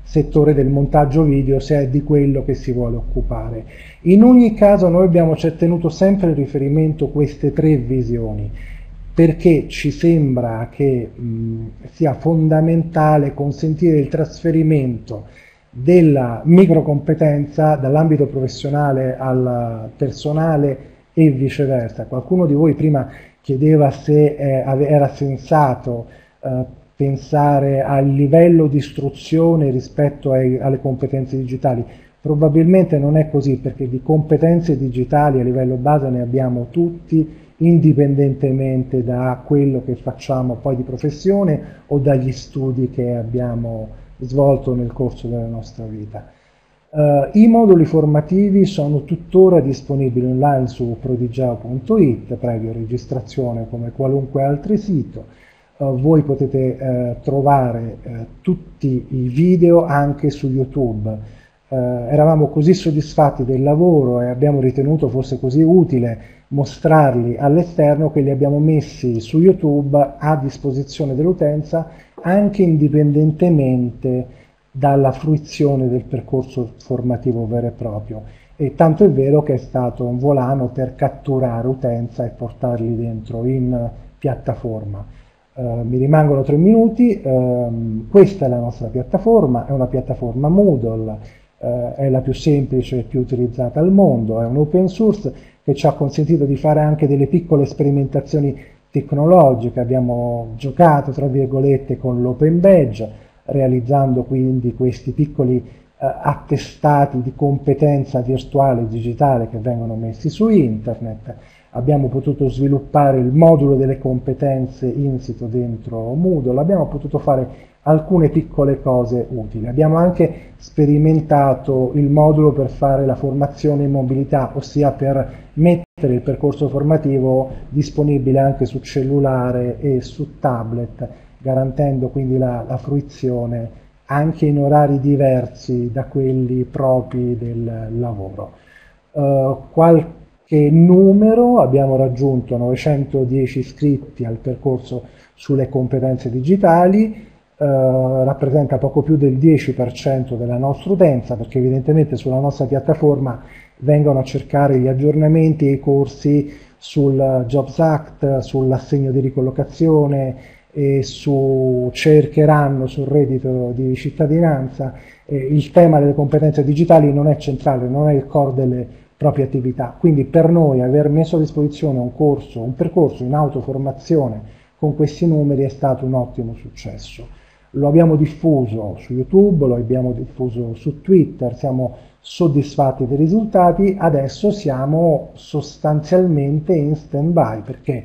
Speaker 6: settore del montaggio video, se è di quello che si vuole occupare. In ogni caso noi abbiamo tenuto sempre in riferimento queste tre visioni, perché ci sembra che mh, sia fondamentale consentire il trasferimento della microcompetenza dall'ambito professionale al personale e viceversa. Qualcuno di voi prima chiedeva se eh, era sensato eh, pensare al livello di istruzione rispetto ai, alle competenze digitali. Probabilmente non è così, perché di competenze digitali a livello base ne abbiamo tutti, indipendentemente da quello che facciamo poi di professione o dagli studi che abbiamo svolto nel corso della nostra vita. Uh, I moduli formativi sono tuttora disponibili online su prodigeo punto it, previa registrazione come qualunque altro sito. Uh, voi potete uh, trovare uh, tutti i video anche su YouTube. Uh, eravamo così soddisfatti del lavoro e abbiamo ritenuto fosse così utile mostrarli all'esterno che li abbiamo messi su YouTube a disposizione dell'utenza anche indipendentemente dalla fruizione del percorso formativo vero e proprio, e tanto è vero che è stato un volano per catturare utenza e portarli dentro in piattaforma. Uh, mi rimangono tre minuti, uh, questa è la nostra piattaforma, è una piattaforma Moodle, uh, è la più semplice e più utilizzata al mondo, è un open source che ci ha consentito di fare anche delle piccole sperimentazioni tecnologiche. Abbiamo giocato tra virgolette con l'open badge, realizzando quindi questi piccoli eh, attestati di competenza virtuale e digitale che vengono messi su internet. Abbiamo potuto sviluppare il modulo delle competenze insito dentro Moodle, abbiamo potuto fare alcune piccole cose utili. Abbiamo anche sperimentato il modulo per fare la formazione in mobilità, ossia per mettere il percorso formativo disponibile anche su cellulare e su tablet, garantendo quindi la, la fruizione anche in orari diversi da quelli propri del lavoro. Uh, qualche numero: abbiamo raggiunto novecentodieci iscritti al percorso sulle competenze digitali, uh, rappresenta poco più del dieci per cento della nostra utenza, perché evidentemente sulla nostra piattaforma vengono a cercare gli aggiornamenti e i corsi sul Jobs Act, sull'assegno di ricollocazione, e su cercheranno sul reddito di cittadinanza. Eh, il tema delle competenze digitali non è centrale, non è il core delle proprie attività, quindi per noi aver messo a disposizione un corso, un percorso in autoformazione con questi numeri è stato un ottimo successo. Lo abbiamo diffuso su YouTube, lo abbiamo diffuso su Twitter, siamo soddisfatti dei risultati. Adesso siamo sostanzialmente in stand-by perché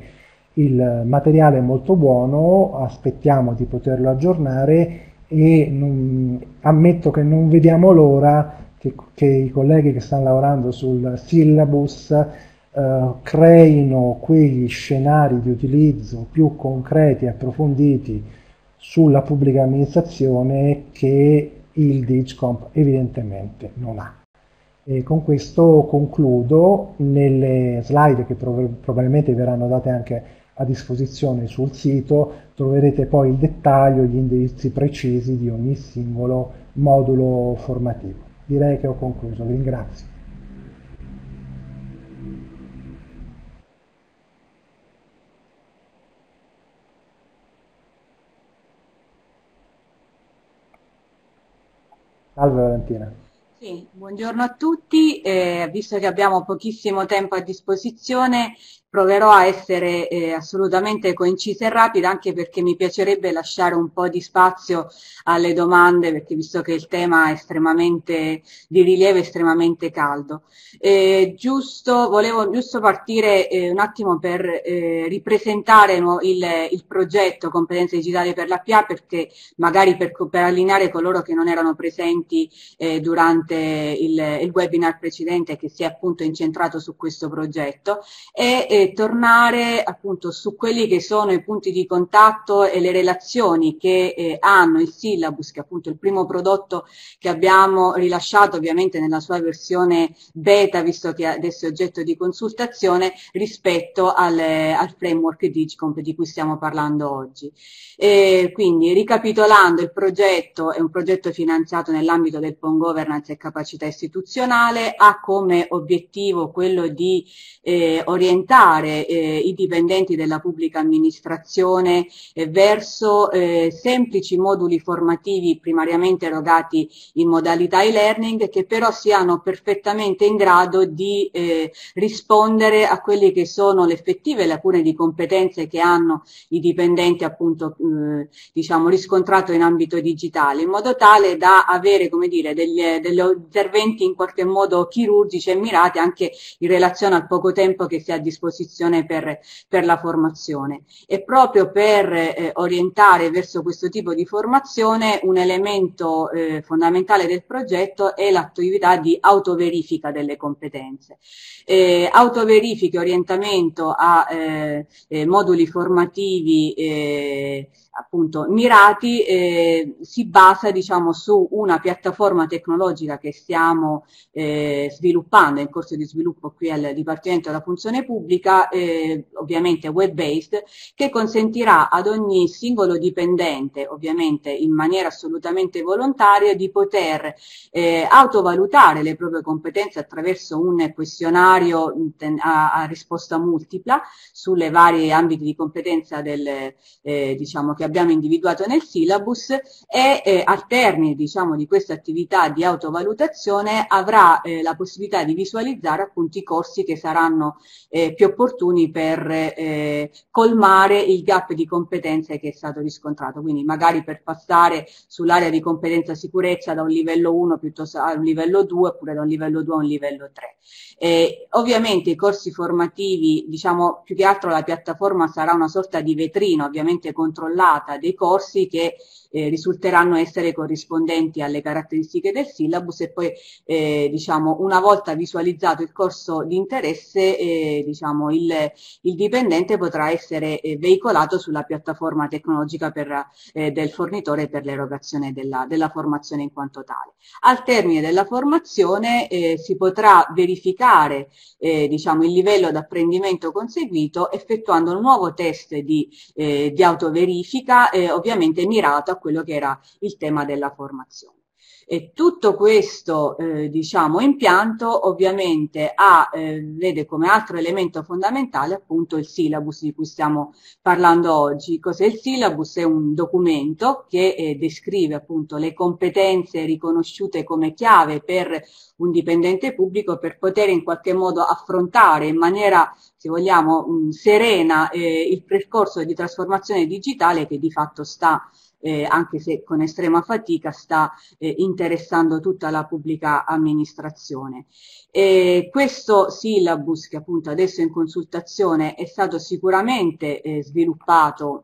Speaker 6: il materiale è molto buono, aspettiamo di poterlo aggiornare e non, ammetto che non vediamo l'ora che, che i colleghi che stanno lavorando sul syllabus eh, creino quegli scenari di utilizzo più concreti e approfonditi sulla pubblica amministrazione che il DigComp evidentemente non ha. E con questo concludo. Nelle slide che probabilmente verranno date anche a disposizione sul sito troverete poi il dettaglio, gli indirizzi precisi di ogni singolo modulo formativo. Direi che ho concluso, vi ringrazio. Salve Valentina.
Speaker 7: Sì, buongiorno a tutti, eh, visto che abbiamo pochissimo tempo a disposizione proverò a essere eh, assolutamente concisa e rapida, anche perché mi piacerebbe lasciare un po' di spazio alle domande, perché visto che il tema è estremamente di rilievo, estremamente caldo. Eh, giusto, volevo giusto partire eh, un attimo per eh, ripresentare no, il, il progetto Competenze Digitali per l'A P A, perché magari per, per allineare coloro che non erano presenti eh, durante il, il webinar precedente, che si è appunto incentrato su questo progetto, e eh, e tornare appunto su quelli che sono i punti di contatto e le relazioni che eh, hanno il syllabus, che è appunto il primo prodotto che abbiamo rilasciato ovviamente nella sua versione beta, visto che adesso è oggetto di consultazione, rispetto al, al framework DIGCOMP di cui stiamo parlando oggi. E quindi, ricapitolando, il progetto è un progetto finanziato nell'ambito del P O N Governance e capacità istituzionale, ha come obiettivo quello di eh, orientare eh, i dipendenti della pubblica amministrazione eh, verso eh, semplici moduli formativi primariamente erogati in modalità e-learning, che però siano perfettamente in grado di eh, rispondere a quelle che sono le effettive lacune di competenze che hanno i dipendenti appunto eh, diciamo riscontrato in ambito digitale, in modo tale da avere, come dire, degli, degli interventi in qualche modo chirurgici e mirati anche in relazione al poco tempo che si ha a disposizione per, per la formazione. E proprio per eh, orientare verso questo tipo di formazione un elemento eh, fondamentale del progetto è l'attività di autoverifica delle competenze. Eh, autoverifica e orientamento a eh, eh, moduli formativi eh, appunto mirati eh, si basa diciamo su una piattaforma tecnologica che stiamo eh, sviluppando, in corso di sviluppo qui al Dipartimento della Funzione Pubblica, eh, ovviamente web based, che consentirà ad ogni singolo dipendente, ovviamente in maniera assolutamente volontaria, di poter eh, autovalutare le proprie competenze attraverso un questionario a, a risposta multipla sulle varie ambiti di competenza del, eh, diciamo che abbiamo individuato nel syllabus, e eh, al termine diciamo di questa attività di autovalutazione avrà eh, la possibilità di visualizzare appunto i corsi che saranno eh, più opportuni per eh, colmare il gap di competenze che è stato riscontrato, quindi magari per passare sull'area di competenza sicurezza da un livello uno piuttosto a un livello due, oppure da un livello due a un livello tre. Eh, ovviamente i corsi formativi, diciamo più che altro la piattaforma sarà una sorta di vetrina ovviamente controllata dei corsi che eh, risulteranno essere corrispondenti alle caratteristiche del syllabus, e poi eh, diciamo una volta visualizzato il corso di interesse eh, diciamo il, il dipendente potrà essere eh, veicolato sulla piattaforma tecnologica per, eh, del fornitore per l'erogazione della, della formazione in quanto tale. Al termine della formazione eh, si potrà verificare eh, diciamo il livello d'apprendimento conseguito effettuando un nuovo test di, eh, di autoverifica eh, ovviamente mirato a quello che era il tema della formazione. E tutto questo eh, diciamo impianto ovviamente ha, eh, vede come altro elemento fondamentale appunto il syllabus di cui stiamo parlando oggi. Cos'è il syllabus? È un documento che eh, descrive appunto le competenze riconosciute come chiave per un dipendente pubblico per poter in qualche modo affrontare in maniera, se vogliamo, mh, serena eh, il percorso di trasformazione digitale che di fatto sta Eh, anche se con estrema fatica sta eh, interessando tutta la pubblica amministrazione. E questo syllabus, che appunto adesso è in consultazione, è stato sicuramente eh, sviluppato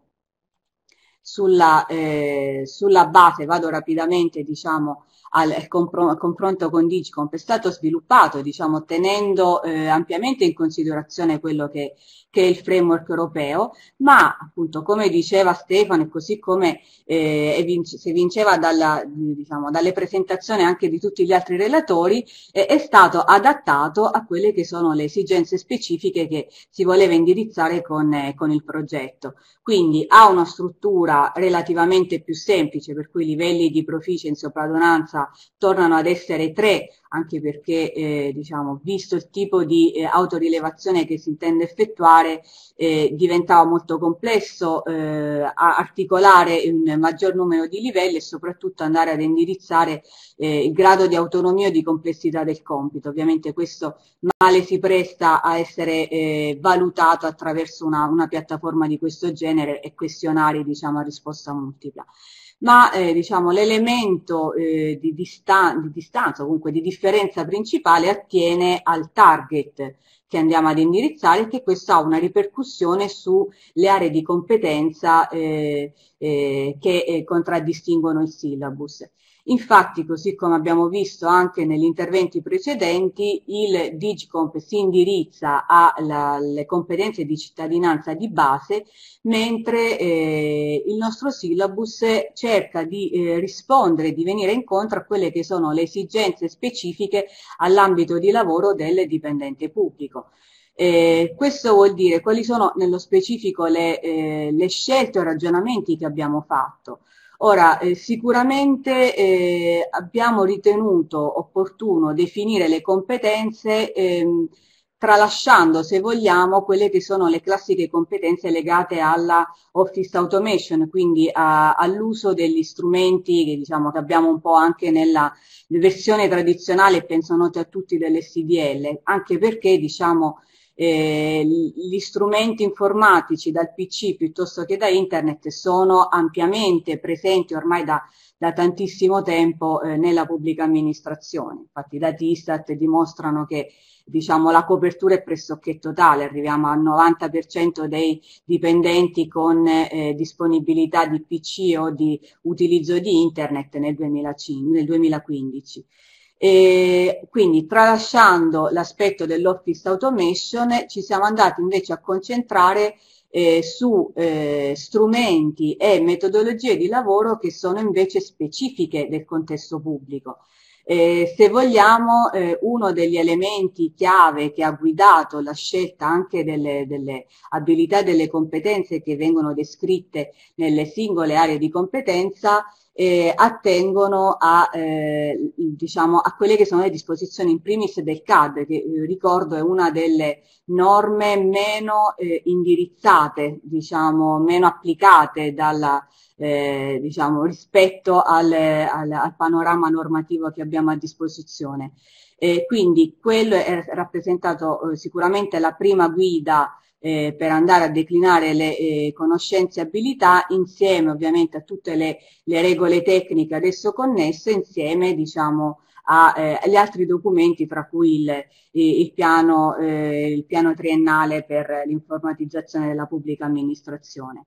Speaker 7: sulla, eh, sulla base, vado rapidamente diciamo al confronto con DIGCOMP, è stato sviluppato diciamo tenendo eh, ampiamente in considerazione quello che, che è il framework europeo, ma appunto come diceva Stefano e così come eh, vince, si vinceva dalla, diciamo, dalle presentazioni anche di tutti gli altri relatori, eh, è stato adattato a quelle che sono le esigenze specifiche che si voleva indirizzare con, eh, con il progetto. Quindi ha una struttura relativamente più semplice, per cui i livelli di proficiency o padronanza tornano ad essere tre, anche perché eh, diciamo, visto il tipo di eh, autorilevazione che si intende effettuare, eh, diventava molto complesso eh, articolare un maggior numero di livelli e soprattutto andare ad indirizzare eh, il grado di autonomia e di complessità del compito. Ovviamente questo male si presta a essere eh, valutato attraverso una, una piattaforma di questo genere e questionari diciamo, a risposta multipla. Ma eh, diciamo, l'elemento eh, di, distan di distanza, comunque di differenza principale, attiene al target che andiamo ad indirizzare, e che questo ha una ripercussione sulle aree di competenza eh, eh, che eh, contraddistinguono il syllabus. Infatti, così come abbiamo visto anche negli interventi precedenti, il DIGICOMP si indirizza alle competenze di cittadinanza di base, mentre eh, il nostro syllabus cerca di eh, rispondere, di venire incontro a quelle che sono le esigenze specifiche all'ambito di lavoro del dipendente pubblico. Eh, questo vuol dire quali sono nello specifico le, eh, le scelte o ragionamenti che abbiamo fatto. Ora, eh, sicuramente eh, abbiamo ritenuto opportuno definire le competenze ehm, tralasciando, se vogliamo, quelle che sono le classiche competenze legate alla office automation, quindi all'uso degli strumenti che, diciamo, che abbiamo un po' anche nella versione tradizionale, penso note a tutti, dell'S D L, anche perché, diciamo, Eh, gli strumenti informatici dal P C piuttosto che da internet sono ampiamente presenti ormai da, da tantissimo tempo eh, nella pubblica amministrazione. Infatti i dati Istat dimostrano che, diciamo, la copertura è pressoché totale, arriviamo al novanta per cento dei dipendenti con eh, disponibilità di P C o di utilizzo di internet nel, duemilacinque, nel duemilaquindici. E quindi, tralasciando l'aspetto dell'office automation, ci siamo andati invece a concentrare eh, su eh, strumenti e metodologie di lavoro che sono invece specifiche del contesto pubblico. Eh, se vogliamo, eh, uno degli elementi chiave che ha guidato la scelta anche delle, delle abilità e delle competenze che vengono descritte nelle singole aree di competenza Eh, attengono a, eh, diciamo, a quelle che sono le disposizioni in primis del C A D, che eh, ricordo è una delle norme meno eh, indirizzate, diciamo, meno applicate dalla, eh, diciamo, rispetto al, al, al panorama normativo che abbiamo a disposizione. Eh, quindi quello è rappresentato eh, sicuramente la prima guida Eh, per andare a declinare le eh, conoscenze e abilità, insieme ovviamente a tutte le, le regole tecniche ad esso connesse, insieme, diciamo, a, eh, agli altri documenti, tra cui il, il, piano, eh, il piano triennale per l'informatizzazione della pubblica amministrazione.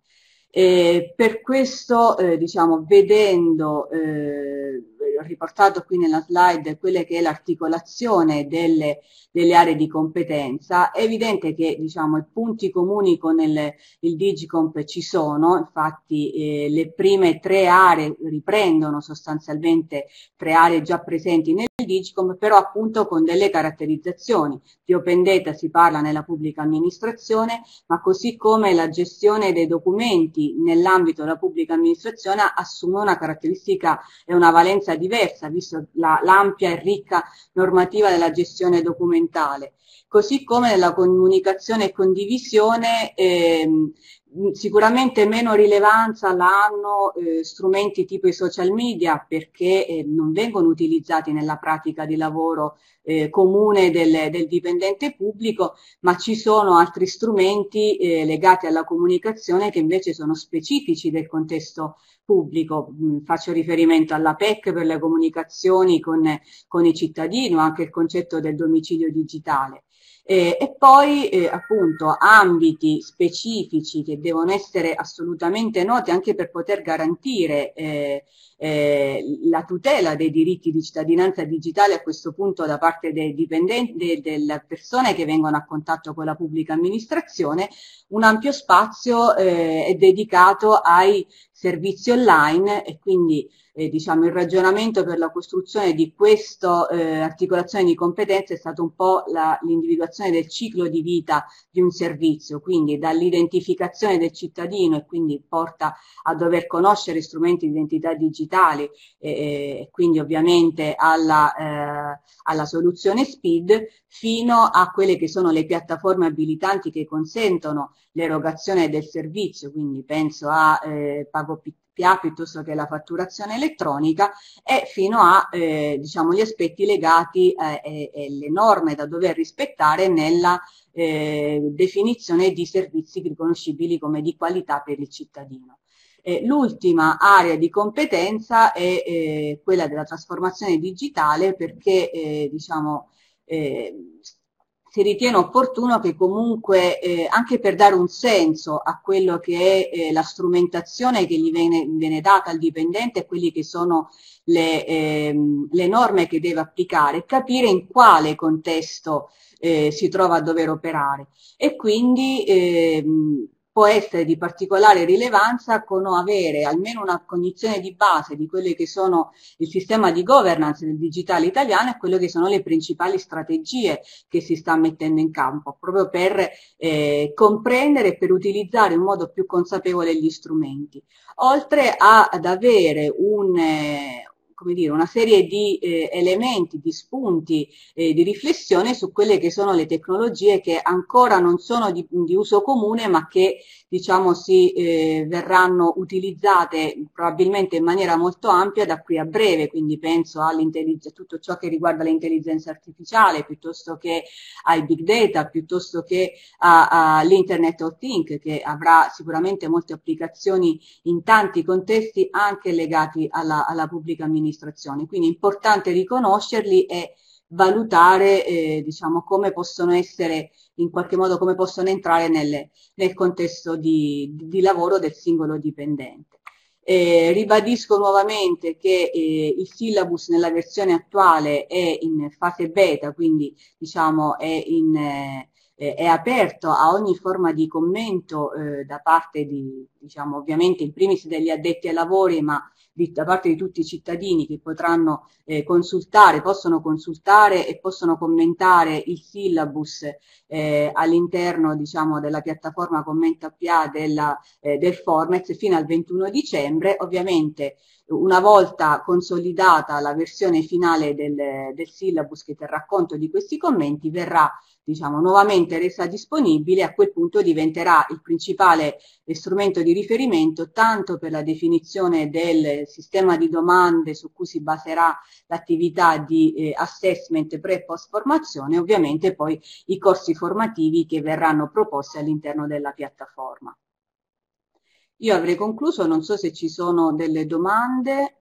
Speaker 7: Eh, per questo, eh, diciamo, vedendo, eh, riportato qui nella slide, quella che è l'articolazione delle, delle aree di competenza, è evidente che, diciamo, i punti comuni con il, il DIGICOMP ci sono. Infatti eh, le prime tre aree riprendono sostanzialmente tre aree già presenti nel DIGICOMP, però appunto con delle caratterizzazioni. Di open data si parla nella pubblica amministrazione, ma così come la gestione dei documenti nell'ambito della pubblica amministrazione assume una caratteristica e una valenza diversa, visto la, l'ampia e ricca normativa della gestione documentale. Così come nella comunicazione e condivisione ehm, sicuramente meno rilevanza l'hanno eh, strumenti tipo i social media, perché eh, non vengono utilizzati nella pratica di lavoro eh, comune del, del dipendente pubblico, ma ci sono altri strumenti eh, legati alla comunicazione che invece sono specifici del contesto pubblico. Faccio riferimento alla P E C per le comunicazioni con, con i cittadini, o anche il concetto del domicilio digitale. Eh, e poi eh, appunto ambiti specifici che devono essere assolutamente noti anche per poter garantire eh, eh, la tutela dei diritti di cittadinanza digitale, a questo punto da parte dei dipendenti, delle persone che vengono a contatto con la pubblica amministrazione. Un ampio spazio eh, è dedicato ai servizi online, e quindi eh, diciamo il ragionamento per la costruzione di questa eh, articolazione di competenze è stato un po' la, l'individuazione del ciclo di vita di un servizio, quindi dall'identificazione del cittadino, e quindi porta a dover conoscere strumenti di identità digitali e, e quindi ovviamente alla, eh, alla soluzione S P I D, fino a quelle che sono le piattaforme abilitanti che consentono l'erogazione del servizio, quindi penso a eh, Pago P A piuttosto che la fatturazione elettronica, e fino a eh, diciamo gli aspetti legati eh, e, e le norme da dover rispettare nella eh, definizione di servizi riconoscibili come di qualità per il cittadino. Eh, l'ultima area di competenza è eh, quella della trasformazione digitale, perché eh, diciamo eh, si ritiene opportuno che comunque, eh, anche per dare un senso a quello che è eh, la strumentazione che gli viene, viene data al dipendente e quelli che sono le, ehm, le norme che deve applicare, capire in quale contesto eh, si trova a dover operare e quindi ehm, può essere di particolare rilevanza con avere almeno una cognizione di base di quelle che sono il sistema di governance del digitale italiano e quelle che sono le principali strategie che si sta mettendo in campo, proprio per eh, comprendere e per utilizzare in modo più consapevole gli strumenti. Oltre a, ad avere un, eh, come dire, una serie di eh, elementi, di spunti eh, di riflessione su quelle che sono le tecnologie che ancora non sono di, di uso comune, ma che diciamo si eh, verranno utilizzate probabilmente in maniera molto ampia da qui a breve, quindi penso a tutto ciò che riguarda l'intelligenza artificiale, piuttosto che ai big data, piuttosto che all'Internet of Things, che avrà sicuramente molte applicazioni in tanti contesti anche legati alla, alla pubblica amministrazione. Quindi è importante riconoscerli e valutare eh, diciamo come possono essere in qualche modo come possono entrare nelle, nel contesto di, di lavoro del singolo dipendente. Eh, ribadisco nuovamente che eh, il syllabus nella versione attuale è in fase beta, quindi diciamo è, in, eh, è aperto a ogni forma di commento eh, da parte di, diciamo ovviamente in primis degli addetti ai lavori, ma di, da parte di tutti i cittadini che potranno eh, consultare, possono consultare e possono commentare il syllabus eh, all'interno diciamo della piattaforma Commenta P A della, eh, del Formex fino al ventuno dicembre. Ovviamente una volta consolidata la versione finale del, del syllabus che terrà conto di questi commenti verrà diciamo nuovamente resa disponibile, a quel punto diventerà il principale strumento di riferimento tanto per la definizione del sistema di domande su cui si baserà l'attività di eh, assessment pre e post formazione, ovviamente poi i corsi formativi che verranno proposti all'interno della piattaforma. Io avrei concluso, non so se ci sono delle domande.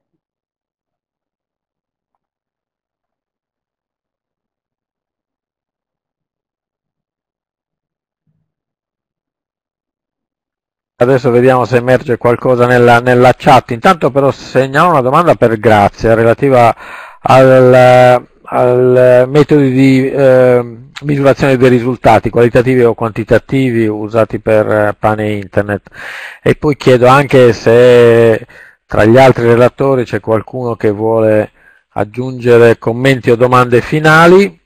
Speaker 2: Adesso vediamo se emerge qualcosa nella, nella chat. Intanto però segnalo una domanda per Grazia relativa al, al metodo di eh, misurazione dei risultati qualitativi o quantitativi usati per eh, pane internet. E poi chiedo anche se tra gli altri relatori c'è qualcuno che vuole aggiungere commenti o domande finali.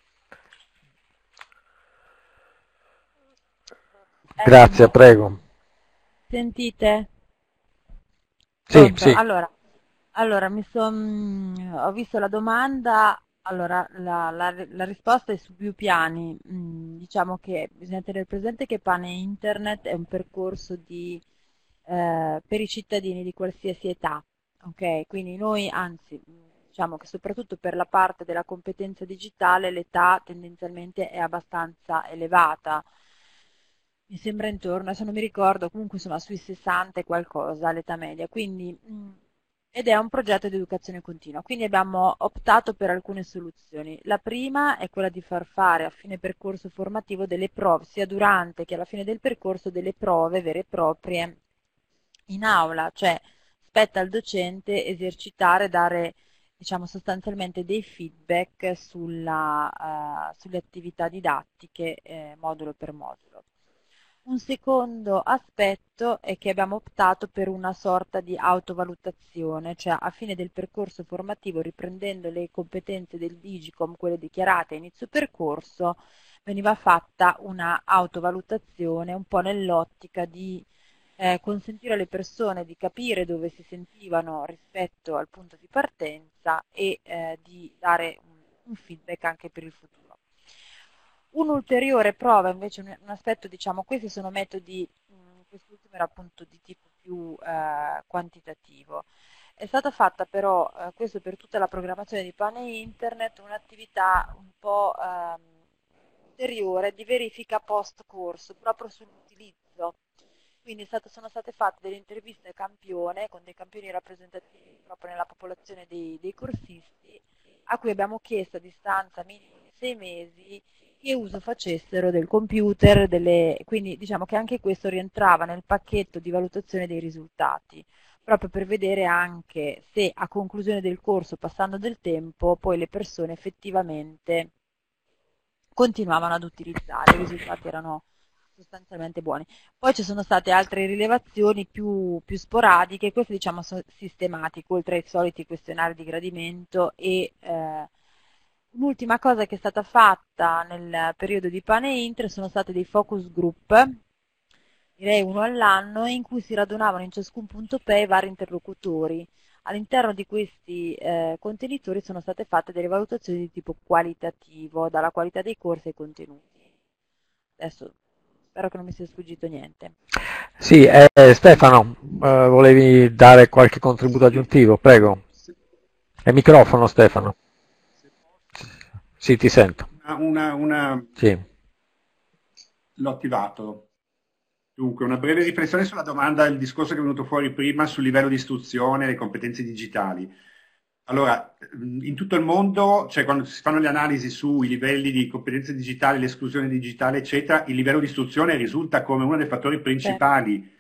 Speaker 2: Grazie, prego.
Speaker 4: Sentite?
Speaker 2: Sì, sì.
Speaker 4: Allora, allora mi son, ho visto la domanda, allora la, la, la risposta è su più piani. Mm, diciamo che bisogna tenere presente che Pane Internet è un percorso di, eh, per i cittadini di qualsiasi età, ok? Quindi noi, anzi, diciamo che soprattutto per la parte della competenza digitale l'età tendenzialmente è abbastanza elevata. Mi sembra intorno, adesso non mi ricordo, comunque insomma sui sessanta e qualcosa l'età media, quindi, mh, ed è un progetto di educazione continua, quindi abbiamo optato per alcune soluzioni. La prima è quella di far fare a fine percorso formativo delle prove, sia durante che alla fine del percorso, delle prove vere e proprie in aula, cioè spetta al docente esercitare, dare diciamo sostanzialmente dei feedback sulla, uh, sulle attività didattiche eh, modulo per modulo. Un secondo aspetto è che abbiamo optato per una sorta di autovalutazione, cioè a fine del percorso formativo, riprendendo le competenze del Digicom, quelle dichiarate a inizio percorso, veniva fatta una autovalutazione un po' nell'ottica di eh, consentire alle persone di capire dove si sentivano rispetto al punto di partenza e eh, di dare un, un feedback anche per il futuro. Un'ulteriore prova, invece, un, un aspetto, diciamo, questi sono metodi, quest'ultimo era appunto di tipo più eh, quantitativo. È stata fatta però, eh, questo per tutta la programmazione di Pane Internet, un'attività un po' ehm, ulteriore di verifica post corso, proprio sull'utilizzo. Quindi è stato, sono state fatte delle interviste a campione, con dei campioni rappresentativi proprio nella popolazione dei, dei corsisti, a cui abbiamo chiesto a distanza minimo di sei mesi che uso facessero del computer, delle... quindi diciamo che anche questo rientrava nel pacchetto di valutazione dei risultati, proprio per vedere anche se a conclusione del corso, passando del tempo, poi le persone effettivamente continuavano ad utilizzare, i risultati erano sostanzialmente buoni. Poi ci sono state altre rilevazioni più, più sporadiche, queste diciamo sono sistematiche, oltre ai soliti questionari di gradimento e eh, un'ultima cosa che è stata fatta nel periodo di Pane Inter sono state dei focus group, direi uno all'anno, in cui si radunavano in ciascun punto P E vari interlocutori. All'interno di questi eh, contenitori sono state fatte delle valutazioni di tipo qualitativo, dalla qualità dei corsi ai contenuti. Adesso spero che non mi sia sfuggito niente.
Speaker 2: Sì, eh, Stefano, eh, volevi dare qualche contributo aggiuntivo? Prego. È microfono, Stefano. Sì, ti sento.
Speaker 3: Una, una...
Speaker 2: Sì.
Speaker 3: L'ho attivato. Dunque, una breve riflessione sulla domanda, il discorso che è venuto fuori prima sul livello di istruzione e le competenze digitali. Allora, in tutto il mondo, cioè quando si fanno le analisi sui livelli di competenze digitali, l'esclusione digitale, eccetera, il livello di istruzione risulta come uno dei fattori principali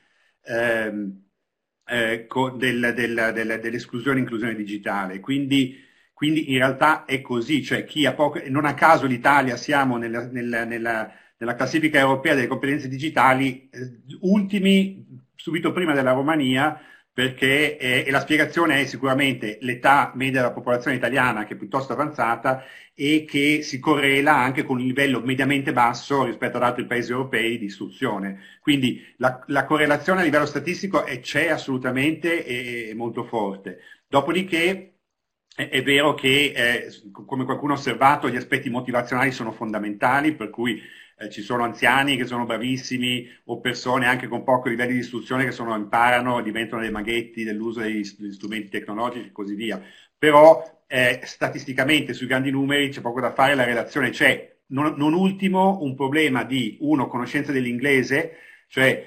Speaker 3: ehm, eh, del, del, del, dell'esclusione e inclusione digitale. Quindi, quindi in realtà è così, cioè chi ha poco, non a caso l'Italia siamo nella, nella, nella nella classifica europea delle competenze digitali, eh, ultimi subito prima della Romania, perché eh, e la spiegazione è sicuramente l'età media della popolazione italiana, che è piuttosto avanzata e che si correla anche con un livello mediamente basso rispetto ad altri paesi europei di istruzione. Quindi la, la correlazione a livello statistico c'è assolutamente e è molto forte. Dopodiché è, è vero che, eh, come qualcuno ha osservato, gli aspetti motivazionali sono fondamentali, per cui Eh, ci sono anziani che sono bravissimi o persone anche con pochi livelli di istruzione che sono, imparano e diventano dei maghetti dell'uso degli, degli strumenti tecnologici e così via. Però eh, statisticamente sui grandi numeri c'è poco da fare, la relazione c'è. Non, non ultimo un problema di, uno, conoscenza dell'inglese, cioè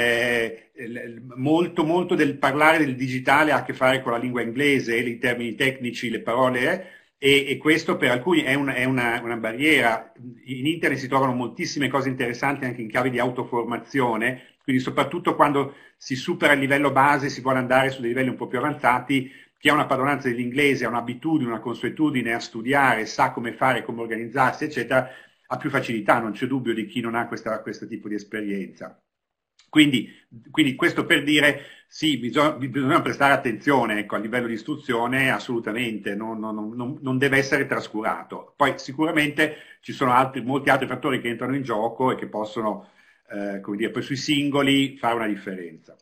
Speaker 3: eh, molto, molto del parlare del digitale ha a che fare con la lingua inglese, i termini tecnici, le parole, eh, E, e questo per alcuni è, un, è una, una barriera. In internet si trovano moltissime cose interessanti anche in chiave di autoformazione, quindi soprattutto quando si supera il livello base si vuole andare su dei livelli un po' più avanzati, chi ha una padronanza dell'inglese, ha un'abitudine, una consuetudine a studiare, sa come fare, come organizzarsi, eccetera, ha più facilità, non c'è dubbio di chi non ha questa, questo tipo di esperienza. Quindi, quindi questo per dire, sì, bisogna, bisogna prestare attenzione, ecco, a livello di istruzione, assolutamente, non, non, non, non deve essere trascurato. Poi sicuramente ci sono altri, molti altri fattori che entrano in gioco e che possono, eh, come dire, poi sui singoli fare una differenza.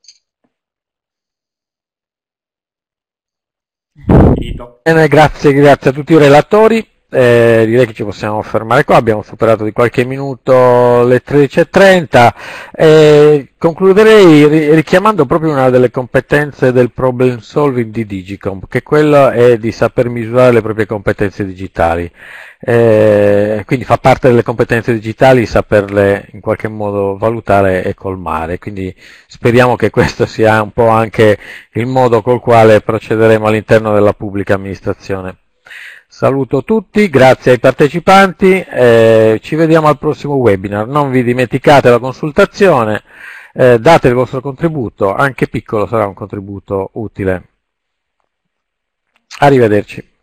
Speaker 3: Finito.
Speaker 2: Bene, grazie, grazie a tutti i relatori. Eh, direi che ci possiamo fermare qua, abbiamo superato di qualche minuto le tredici e trenta. Eh, concluderei richiamando proprio una delle competenze del problem solving di Digicom, che quello è di saper misurare le proprie competenze digitali. Eh, quindi fa parte delle competenze digitali saperle in qualche modo valutare e colmare, quindi speriamo che questo sia un po' anche il modo col quale procederemo all'interno della pubblica amministrazione. Saluto tutti, grazie ai partecipanti, eh, ci vediamo al prossimo webinar. Non vi dimenticate la consultazione, eh, date il vostro contributo, anche piccolo sarà un contributo utile. Arrivederci.